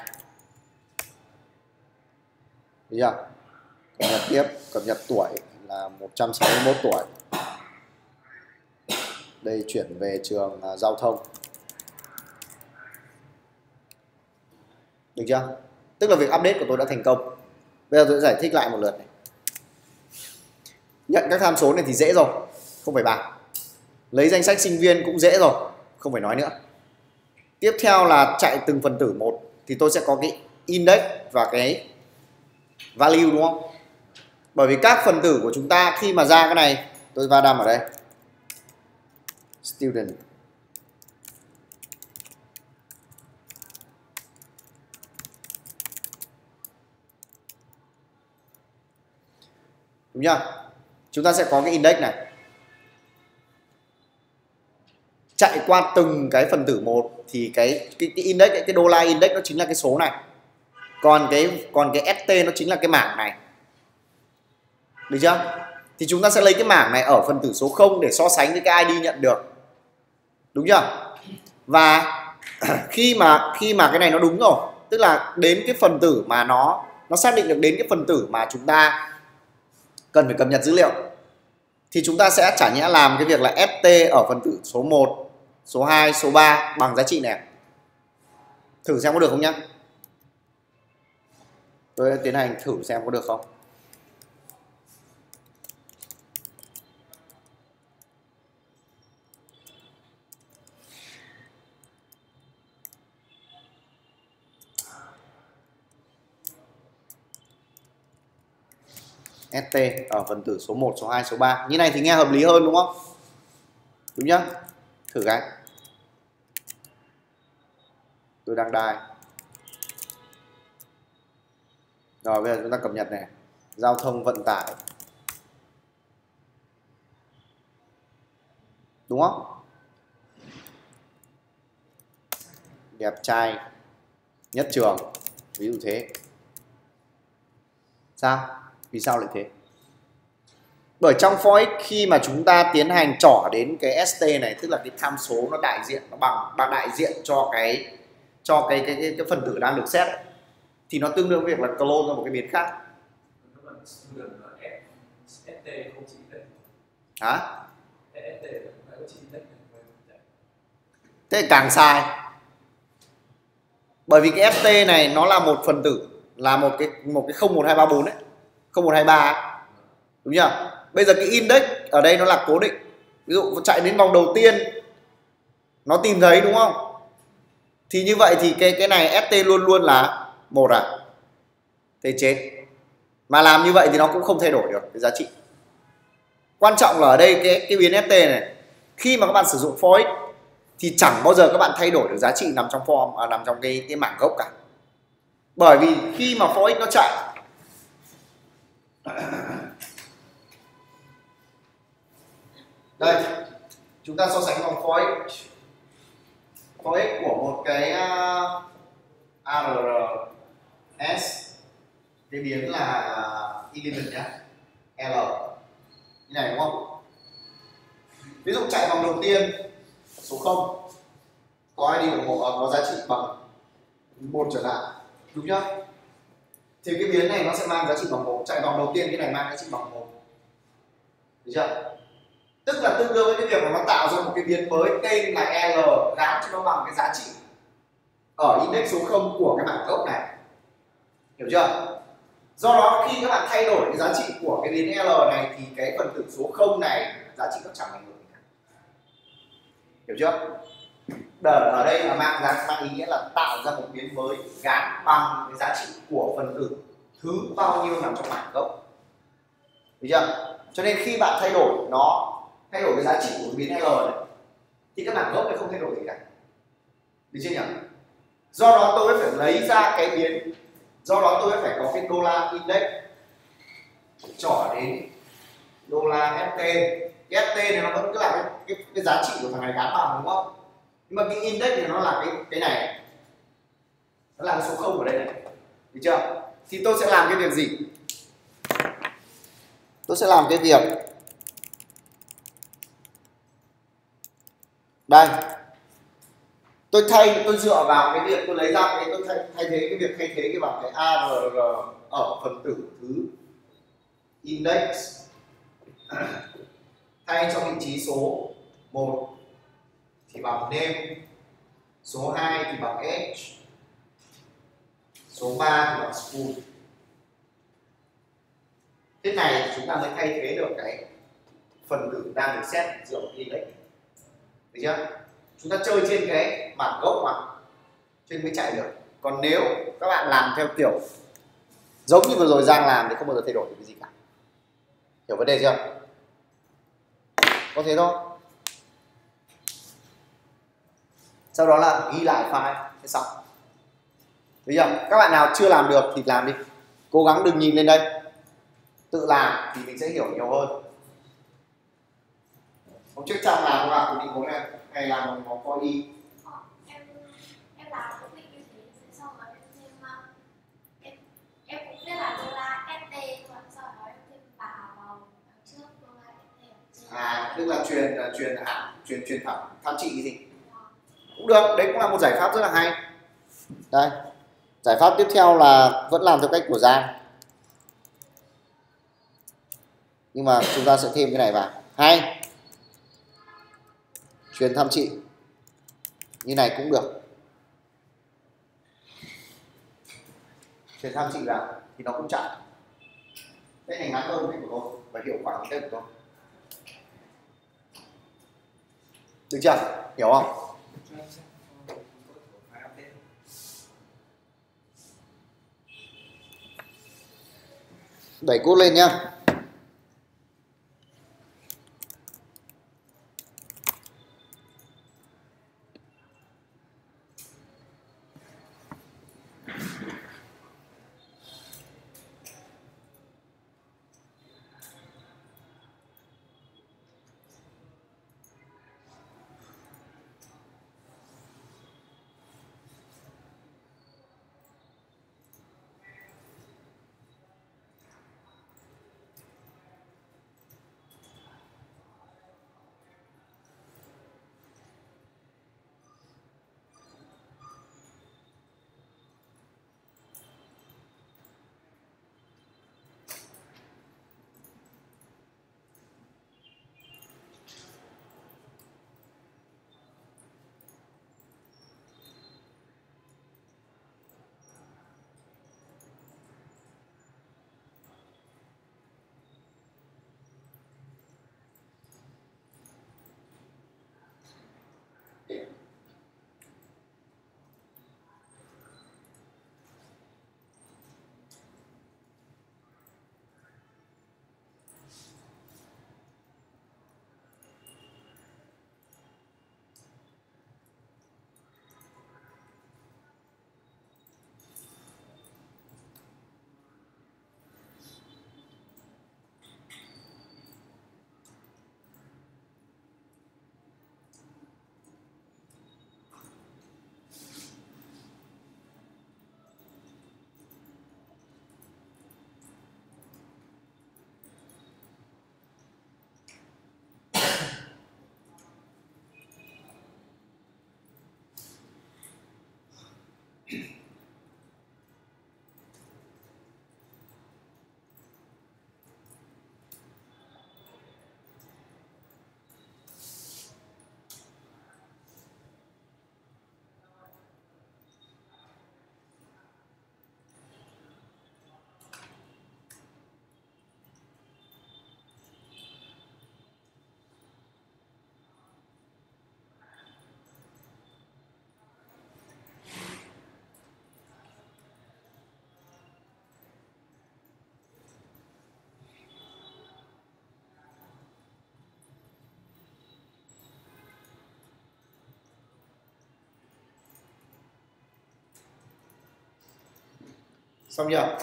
Được chưa? Cập nhật tiếp, cập nhật tuổi là 161 tuổi. Đây chuyển về trường giao thông. Được chưa? Tức là việc update của tôi đã thành công. Bây giờ tôi sẽ giải thích lại một lượt này. Nhận các tham số này thì dễ rồi, không phải bàn. Lấy danh sách sinh viên cũng dễ rồi, không phải nói nữa. Tiếp theo là chạy từng phần tử một thì tôi sẽ có cái index và cái value, đúng không? Bởi vì các phần tử của chúng ta khi mà ra cái này, tôi va đâm ở đây student đúng chưa? Chúng ta sẽ có cái index này, chạy qua từng cái phần tử một thì cái index, cái đô la index nó chính là cái số này, còn cái st nó chính là cái mảng này, được chưa? Thì chúng ta sẽ lấy cái mảng này ở phần tử số 0 để so sánh với cái ID nhận được, đúng chưa? Và khi mà cái này nó đúng rồi, tức là đến cái phần tử mà nó xác định được đến cái phần tử mà chúng ta cần phải cập nhật dữ liệu, thì chúng ta sẽ chả nhẽ làm cái việc là st ở phần tử số 1, số 2, số 3 bằng giá trị này. Thử xem có được không nhá. Tôi tiến hành thử xem có được không. ST ở phần tử số 1, số 2, số 3. Như này thì nghe hợp lý hơn đúng không? Đúng nhá. Thử cái. Tôi đang đài. Rồi bây giờ chúng ta cập nhật này. Giao thông vận tải. Đúng không? Đẹp trai nhất trường. Ví dụ thế. Sao? Vì sao lại thế? Bởi trong for x khi mà chúng ta tiến hành trỏ đến cái st này, tức là cái tham số nó đại diện, nó bằng đại diện cho cái phần tử đang được xét ấy, thì nó tương đương với việc là clone ra một cái biến khác. Hả? Thế càng sai. Bởi vì cái st này nó là một phần tử, là một cái 01234 đấy, 0123 ấy. Đúng chưa? Bây giờ cái index ở đây nó là cố định. Ví dụ chạy đến vòng đầu tiên nó tìm thấy, đúng không? Thì như vậy thì cái này st luôn luôn là 1 à? Thế chết. Mà làm như vậy thì nó cũng không thay đổi được cái giá trị. Quan trọng là ở đây cái biến st này, khi mà các bạn sử dụng for x thì chẳng bao giờ các bạn thay đổi được giá trị nằm trong form, nằm trong cái mảng gốc cả. Bởi vì khi mà for x nó chạy, đây chúng ta so sánh vòng for x của một cái ARS, cái biến là element nhá, L như này đúng không? Ví dụ chạy vòng đầu tiên số 0 có ID của có giá trị bằng 1 trở lại, đúng chưa? Thì cái biến này nó sẽ mang giá trị bằng 1, chạy vòng đầu tiên cái này mang giá trị bằng 1, được chưa? Tức là tương đương với cái việc mà nó tạo ra một cái biến mới tên là L gắn cho nó bằng cái giá trị ở index số 0 của cái mảng gốc này, hiểu chưa? Do đó khi các bạn thay đổi cái giá trị của cái biến L này thì cái phần tử số 0 này giá trị nó chẳng ảnh hưởng gì cả, hiểu chưa? Ở đây là mang ý nghĩa là tạo ra một biến mới gắn bằng cái giá trị của phần tử thứ bao nhiêu nằm trong mảng gốc, hiểu chưa? Cho nên khi bạn thay đổi cái giá trị của biến L này thì các mảng gốc này không thay đổi gì cả, được chưa nhỉ? Do đó tôi phải lấy ra cái biến, do đó tôi phải có cái đô la index trỏ đến đô la st. Cái st này nó vẫn cứ là cái giá trị của thằng này gắn bằng, đúng không? Nhưng mà cái index thì nó là cái này, nó là cái số 0 ở đây này, được chưa? Thì tôi sẽ làm cái việc gì? Tôi sẽ làm cái việc đây, tôi dựa vào cái việc tôi lấy ra cái tôi thay thế cái bằng cái ARR ở phần tử thứ index, thay cho vị trí số 1 thì bằng name, số 2 thì bằng age, số 3 thì bằng school. Thế này chúng ta mới thay thế được cái phần tử đang được xét dựa vào index, được chưa? Chúng ta chơi trên cái mảng gốc mà trên mới chạy được. Còn nếu các bạn làm theo kiểu giống như vừa rồi Giang làm thì không bao giờ thay đổi được cái gì cả, hiểu vấn đề chưa? Có thế thôi. Sau đó là ghi lại file, thế xong. Được chưa? Các bạn nào chưa làm được thì làm đi, cố gắng đừng nhìn lên đây. tự làm thì mình sẽ hiểu nhiều hơn. Hôm trước trong làm các bạn định hướng này hay làm nó có y. Em làm cũng định như thế, xong rồi em thêm em cũng biết là đô la ST, còn sau đó em thêm vào trước đô la ST. Tức là truyền tham trị cái gì cũng được, đấy cũng là một giải pháp rất là hay. Đây, giải pháp tiếp theo là vẫn làm theo cách của Giang, nhưng mà chúng ta sẽ thêm cái này vào. Hay, truyền tham trị như này cũng được, truyền tham trị vào thì nó cũng chạy. Cái này ngắn hơn cách của tôi và hiệu quả hơn cách của tôi. Được chưa? Hiểu không? Đẩy cốt lên nhá. Xong chưa?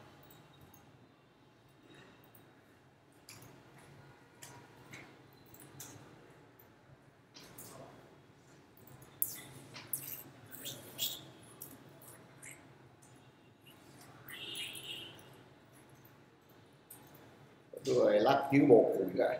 Rồi lắc cứu bộ củi lại.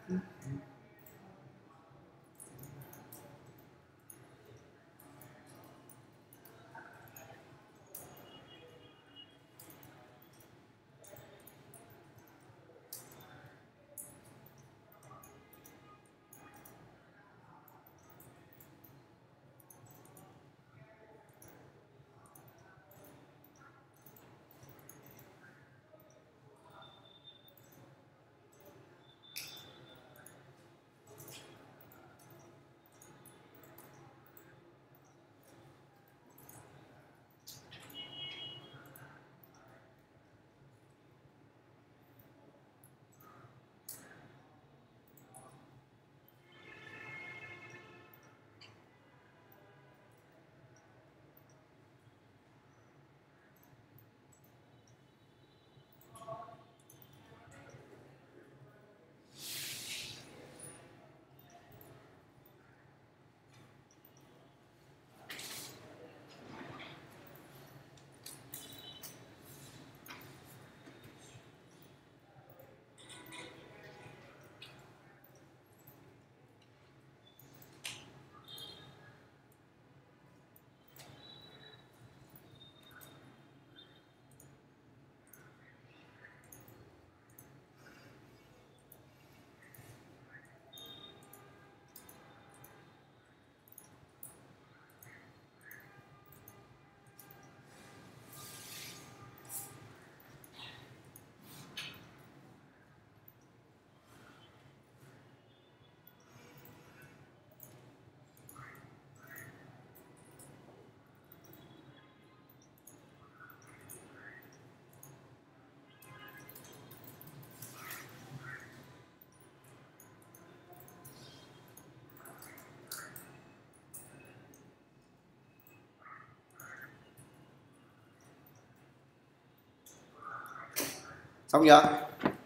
Xong chưa?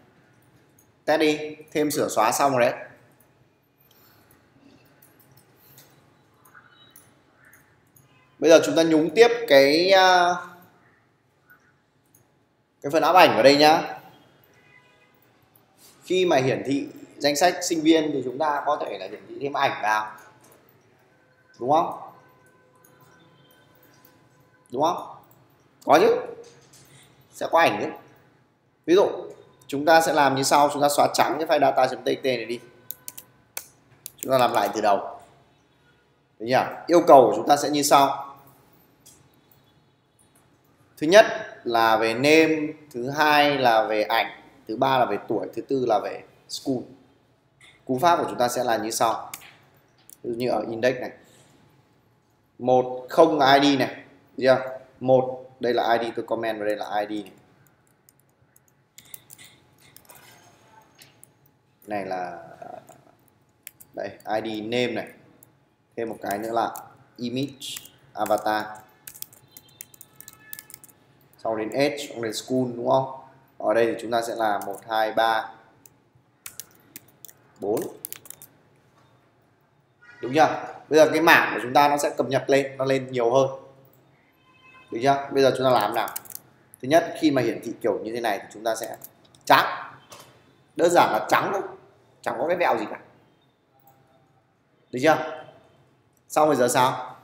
Test đi, thêm sửa xóa xong rồi đấy. Bây giờ chúng ta nhúng tiếp cái phần áp ảnh vào đây nhá. Khi mà hiển thị danh sách sinh viên thì chúng ta có thể là hiển thị thêm ảnh vào, đúng không? Đúng không? Có chứ, sẽ có ảnh chứ. Ví dụ chúng ta sẽ làm như sau, chúng ta xóa trắng cái file data.txt này đi, chúng ta làm lại từ đầu. Đấy nhỉ? Yêu cầu của chúng ta sẽ như sau. Thứ nhất là về name, thứ hai là về ảnh, thứ ba là về tuổi, thứ tư là về school. Cú pháp của chúng ta sẽ là như sau. Ví dụ như ở index này, 1 không là ID này, được chưa? 1 đây là ID, tôi comment vào đây là ID này. Này là đây ID name này, thêm một cái nữa là image avatar, sau đến age, sau đến school, đúng không? Ở đây thì chúng ta sẽ là 1 2 3 4, đúng chưa? Bây giờ cái mảng của chúng ta nó sẽ cập nhật lên, nó lên nhiều hơn, được chưa? Bây giờ chúng ta làm nào? Thứ nhất, khi mà hiển thị kiểu như thế này thì chúng ta sẽ trắng, đơn giản là trắng thôi, chẳng có cái vẹo gì cả, được chưa? Xong rồi giờ sao?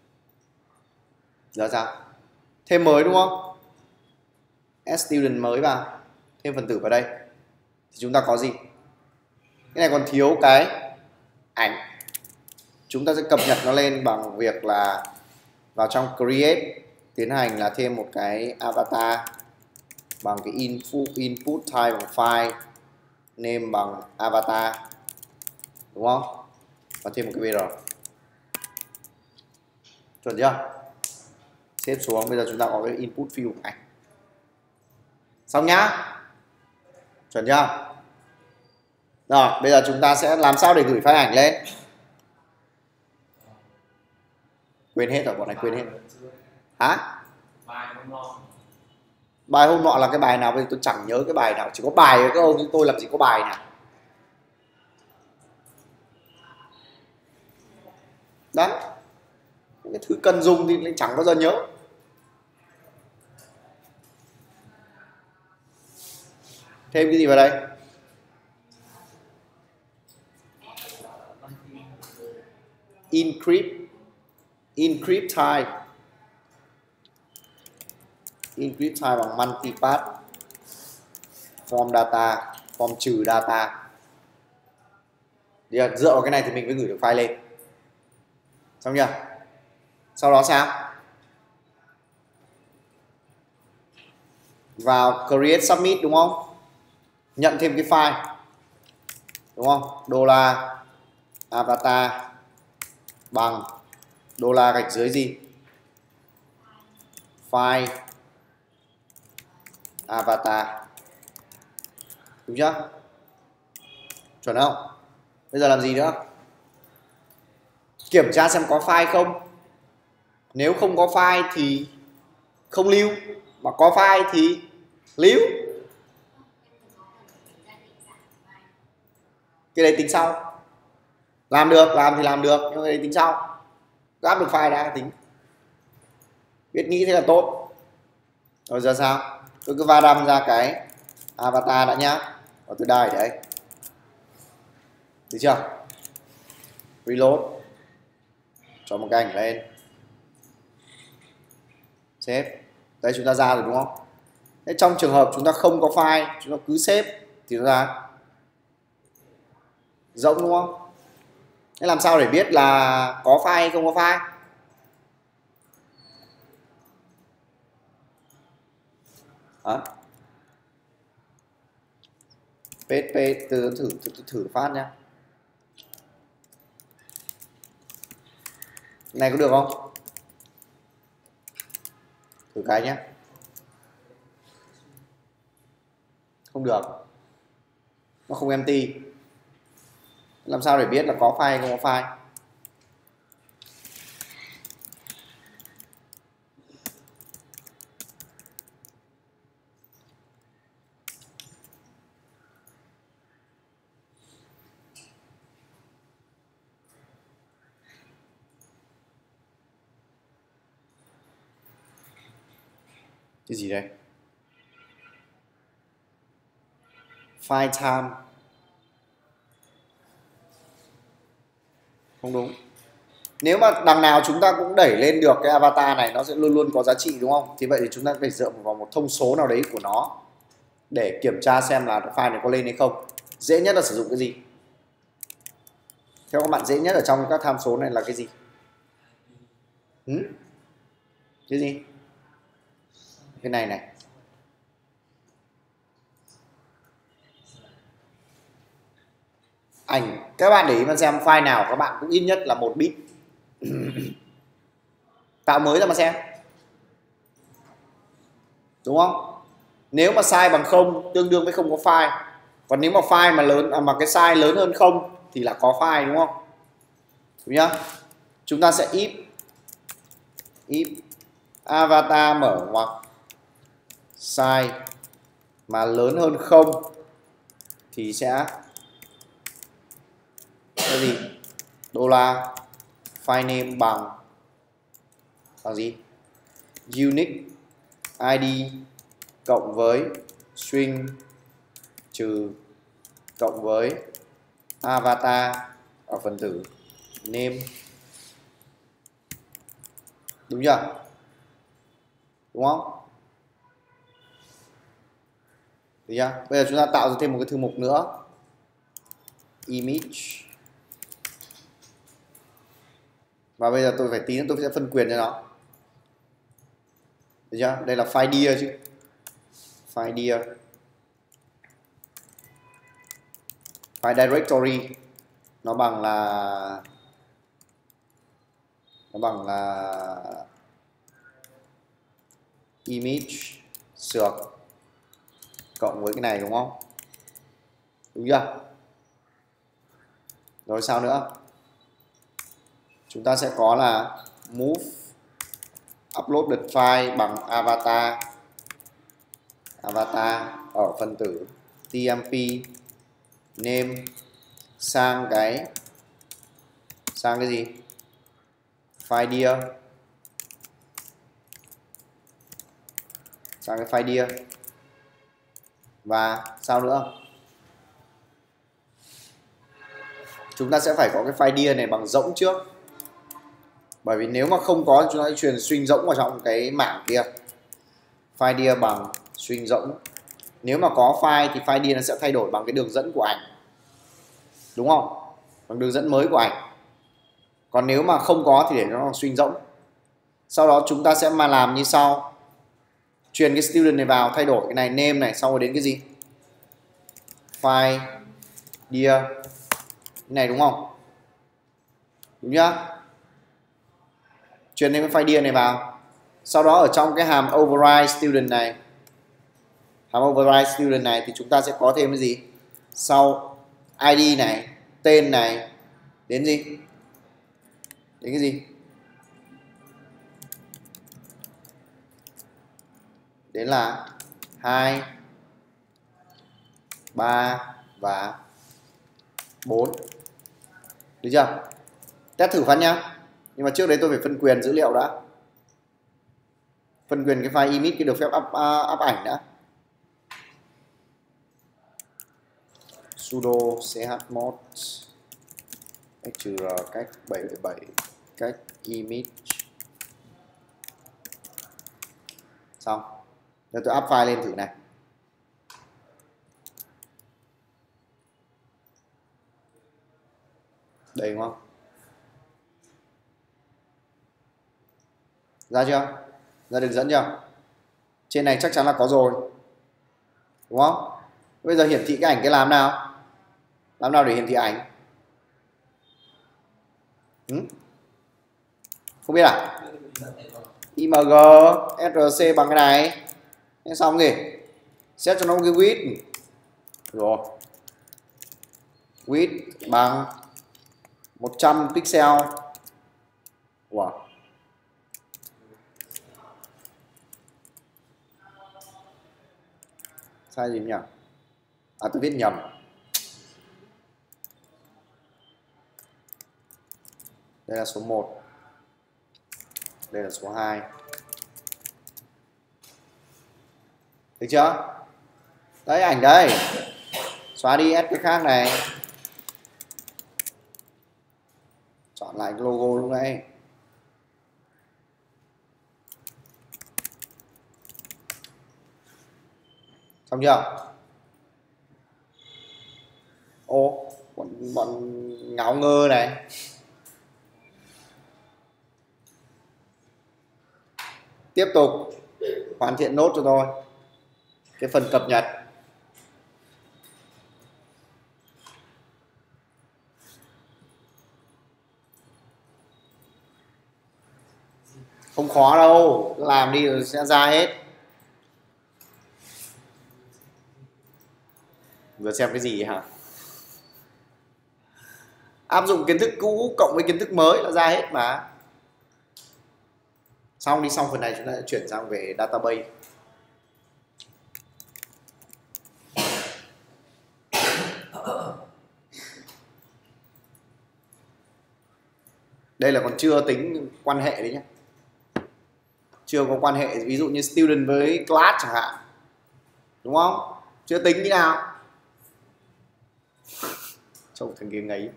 Giờ sao? Thêm mới đúng không? Add student mới vào, thêm phần tử vào đây thì chúng ta có gì? Cái này còn thiếu cái ảnh. Chúng ta sẽ cập nhật nó lên bằng việc là vào trong create, tiến hành là thêm một cái avatar bằng cái input type bằng file, name bằng avatar, đúng không? Và thêm một cái BR. Chuẩn chưa? Xếp xuống, bây giờ chúng ta có cái input field ảnh. Xong nhá. Chuẩn chưa? Rồi, bây giờ chúng ta sẽ làm sao để gửi file ảnh lên? Quên hết rồi, bọn này quên hết. Hả? Bài hôm nọ là cái bài nào? Bây giờ tôi chẳng nhớ cái bài nào. Chỉ có bài với các ông như tôi làm gì có bài nào. Đấy. Cái thứ cần dùng thì chẳng bao giờ nhớ. Thêm cái gì vào đây? encrypt type bằng multipath form data, form trừ data. Dựa vào cái này thì mình mới gửi được file lên. Xong chưa? Sau đó sao? Vào create submit đúng không? Nhận thêm cái file đúng không? $avatar bằng $gạch dưới gì? File avatar. Đúng chưa? Chuẩn không? Bây giờ làm gì nữa? Kiểm tra xem có file không. Nếu không có file thì không lưu, mà có file thì lưu. Cái đấy tính sau. Làm thì làm được, nhưng cái đấy tính sau. Áp được file đã tính. Biết nghĩ thế là tốt. Rồi giờ sao? Tôi cứ va đâm ra cái avatar đã nhá. Và tôi đài đấy. Được chưa? Reload. Cho một cái ảnh lên. Save. Đây chúng ta ra rồi đúng không? Thế trong trường hợp chúng ta không có file, chúng ta cứ save thì nó ra rỗng đúng không? Thế làm sao để biết là có file hay không có file? Đó. PHP từ thử phát nhá. Này có được không? Thử cái nhé. Không được. Nó không empty. Làm sao để biết là có file hay không có file? Cái gì đây? File time. Không đúng. Nếu mà đằng nào chúng ta cũng đẩy lên được cái avatar này, nó sẽ luôn luôn có giá trị đúng không? Thì vậy thì chúng ta phải dựa vào một thông số nào đấy của nó để kiểm tra xem là file này có lên hay không. Dễ nhất là sử dụng cái gì? Theo các bạn dễ nhất ở trong các tham số này là cái gì? Cái gì? Cái này này. Ảnh các bạn để ý mà xem, file nào các bạn cũng ít nhất là 1 bit. Tạo mới ra mà xem. Đúng không? Nếu mà size bằng 0 tương đương với không có file. Còn nếu mà file mà lớn mà cái size lớn hơn 0 thì là có file đúng không? Đúng nhá? Chúng ta sẽ if avatar mở ngoặc size mà lớn hơn 0 thì sẽ cái gì? $file name bằng gì? Unique ID cộng với string trừ cộng với avatar ở phần tử name. Đúng chưa? Đúng không? Được chưa? Bây giờ chúng ta tạo ra thêm một cái thư mục nữa. Image. Và bây giờ tôi phải tí nữa tôi sẽ phân quyền cho nó. Được chưa? Đây là file dir chứ. File dir. File directory nó bằng là image sược cộng với cái này đúng không? Đúng chưa? Rồi sao nữa? Chúng ta sẽ có là move uploaded file bằng avatar ở phần tử tmp name sang cái gì? File dir. Sang cái file dir. Và sao nữa? Chúng ta sẽ phải có cái file dir này bằng rỗng trước. Bởi vì nếu mà không có chúng ta sẽ truyền string rỗng vào trong cái mảng kia. File dear bằng string rỗng. Nếu mà có file thì file dear nó sẽ thay đổi bằng cái đường dẫn của ảnh. Đúng không? Bằng đường dẫn mới của ảnh. Còn nếu mà không có thì để nó bằng string rỗng. Sau đó chúng ta sẽ mà làm như sau. Truyền cái student này vào, thay đổi cái này name này, xong rồi đến cái gì? File dear. Cái này đúng không? Đúng nhá? Truyền thêm cái file dear này vào. Sau đó ở trong cái hàm override student này, hàm override student này thì chúng ta sẽ có thêm cái gì? Sau ID này, tên này, đến gì? Đến cái gì? Đến là 2, 3 và 4. Được chưa? Test thử phát nhá. Nhưng mà trước đấy tôi phải phân quyền dữ liệu đã. Phân quyền cái file image cái được phép up ảnh đã. Sudo chmod -r cách 777 cách image. Xong. Giờ tôi up file lên thử này. Đây đúng không? Ra chưa? Ra đường dẫn chưa? Trên này chắc chắn là có rồi. Đúng không? Bây giờ hiển thị cái ảnh cái làm nào? Làm nào để hiển thị ảnh? Không biết à? IMG, SRC bằng cái này. Thế xong gì? Set cho nó cái width. Rồi. Width bằng 100 pixel. Wow. Sai gì nhỉ? À tôi viết nhầm. Đây là số 1. Đây là số 2. Được chưa? Đấy ảnh đây. Xóa đi add cái khác này. Chọn lại cái logo lúc nãy. Xong chưa? Ô, bọn ngáo ngơ này. Tiếp tục hoàn thiện nốt cho tôi cái phần cập nhật. Không khó đâu, làm đi rồi sẽ ra hết. Vừa xem cái gì hả? Áp dụng kiến thức cũ cộng với kiến thức mới là ra hết mà. Xong đi, xong phần này chúng ta sẽ chuyển sang về database. Đây là còn chưa tính quan hệ đấy nhé. Chưa có quan hệ, ví dụ như student với class chẳng hạn. Đúng không? Chưa tính như nào. Trông thằng kia ngấy.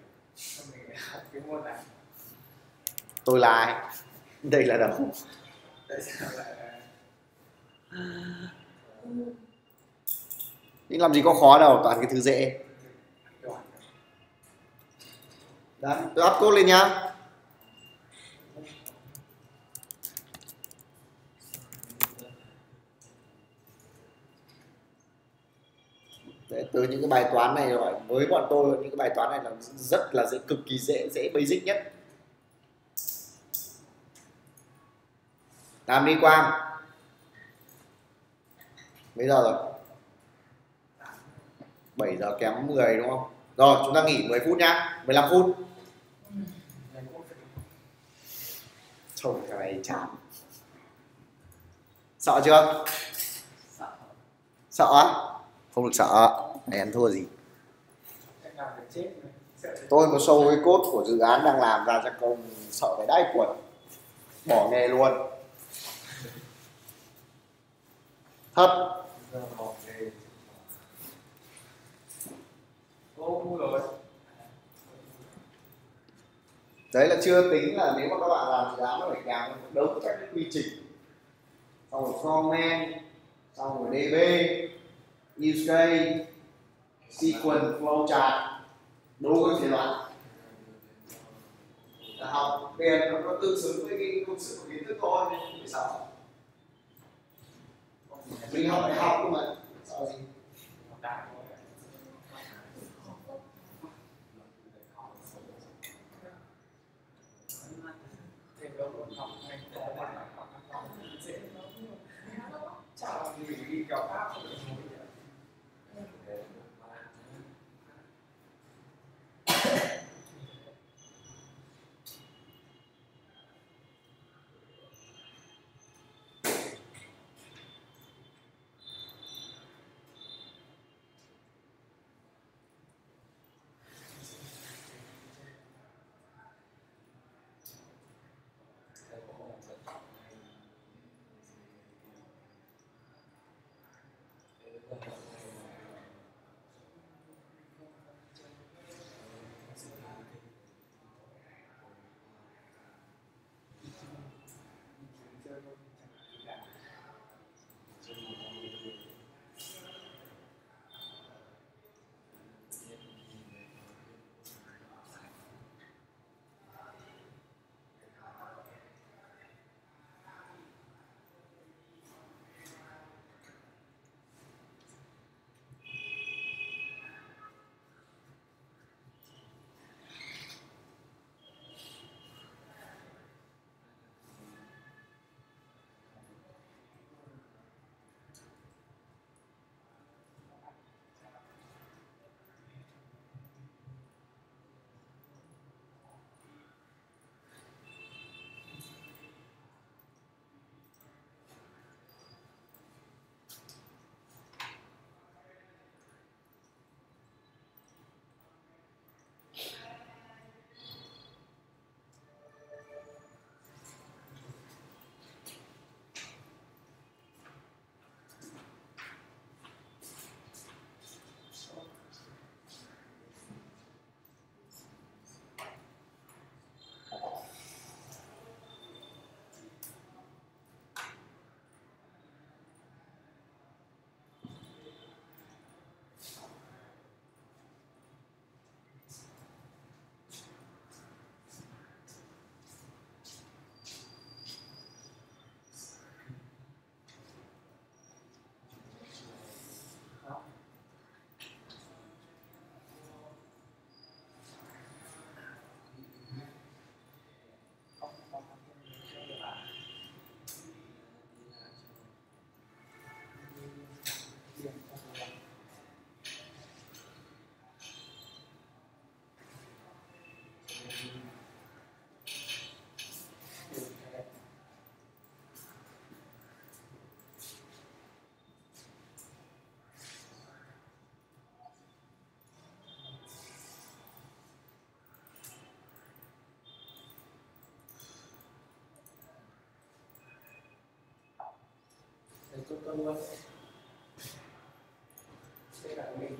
Tôi là ai? Đây là đâu? Nhưng làm gì có khó đâu, toàn cái thứ dễ. Đấy, tôi up code lên nhá. Đấy, từ những cái bài toán này rồi với bọn tôi, những cái bài toán này là rất là dễ, cực kỳ dễ basic nhất. Làm đi Quang. Mấy giờ rồi? 7 giờ kém 10 đúng không? Rồi chúng ta nghỉ 10 phút nhá, 15 phút. Trời cái này chán. Sợ chưa? Sợ á? Không được sợ, này ăn thua gì. Tôi một show cái code của dự án đang làm ra cho công sợ cái đáy quần. Bỏ nghề luôn. Thật. Đấy là chưa tính là nếu mà các bạn làm dự án nó phải kèm đấu các cái quy trình, xong rồi format, xong rồi DB, use case, sequence, flowchart, đủ các thể loại. Học tiền nó tương xứng với cái công sức của kiến thức thôi, không phải sợ. Mình học đại học nhưng mà sợ gì? Chào mình đi kéo pháp không được tôi luôn. Đây là mình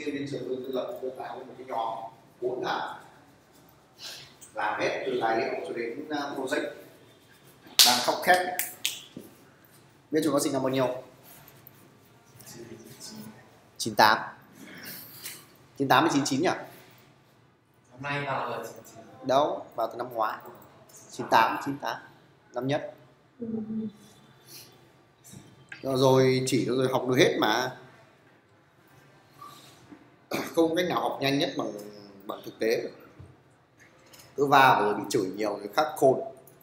viên đến trường tôi lập tôi tạo một cái nhóm 4 bạn làm hết từ tài liệu cho đến project, đang khóc khét. Biết chúng nó sinh năm bao nhiêu? 98 98 hay 99 nhỉ? Hôm nay vào là 99. Đâu, vào từ năm ngoái. 98 năm nhất. Rồi chỉ rồi học được hết mà. Không có cách nào học nhanh nhất bằng thực tế. Cứ va rồi bị chửi nhiều người khác khôn.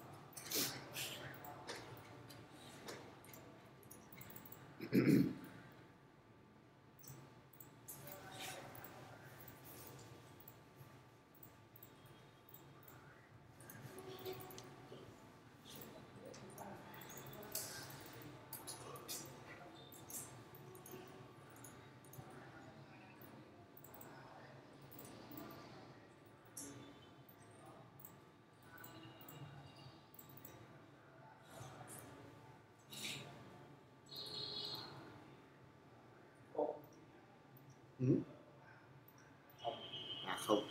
Ừ. À không.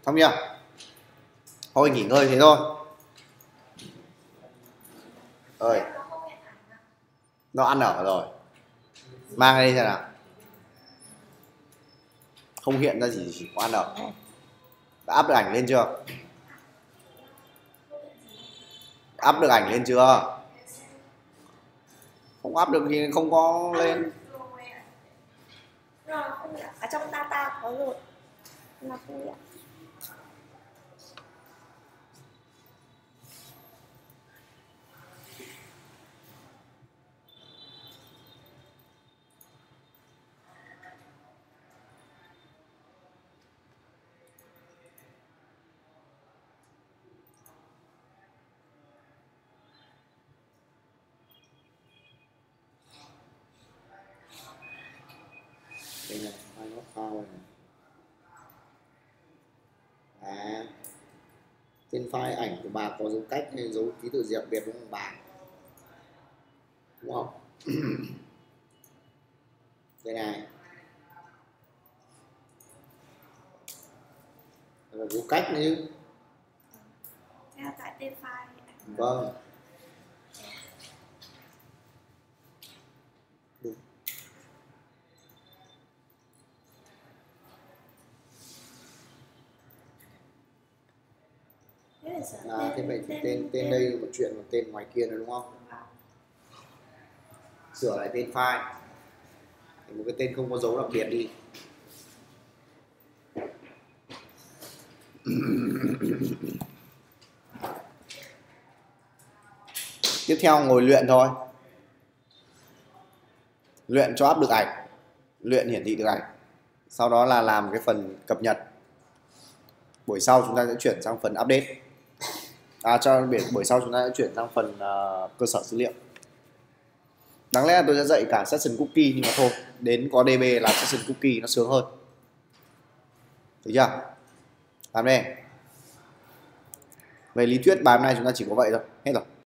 Xong chưa? Thôi nghỉ ngơi thế thôi. Ơi, Nó không hiện ảnh à? nó ăn ở rồi. Mang đây xem nào. Không hiện ra gì, chỉ có ăn ở. Đã áp được ảnh lên chưa? Áp được ảnh lên chưa? Không áp được thì không có lên. Nó không hiện. Ở trong data có rồi. Nó không hiện. Đây này, file not found này. À, trên file ảnh của bà có dấu cách hay dấu ký tự diệp biệt đúng không bà? Đúng không? Đây này. Có dấu cách nữa chứ. Theo tại tên file. Vâng. Thế vậy thì tên đây là một chuyện, một tên ngoài kia nữa đúng không? Sửa lại tên file thì một cái tên không có dấu đặc biệt đi. Tiếp theo ngồi luyện thôi. Luyện cho up được ảnh, luyện hiển thị được ảnh. Sau đó là làm cái phần cập nhật. Buổi sau chúng ta sẽ chuyển sang phần update. Buổi sau chúng ta sẽ chuyển sang phần cơ sở dữ liệu. Đáng lẽ là tôi sẽ dạy cả session cookie nhưng mà thôi, đến có DB làm session cookie nó sướng hơn. Được chưa? Làm đây. Về lý thuyết bài hôm nay chúng ta chỉ có vậy thôi, hết rồi.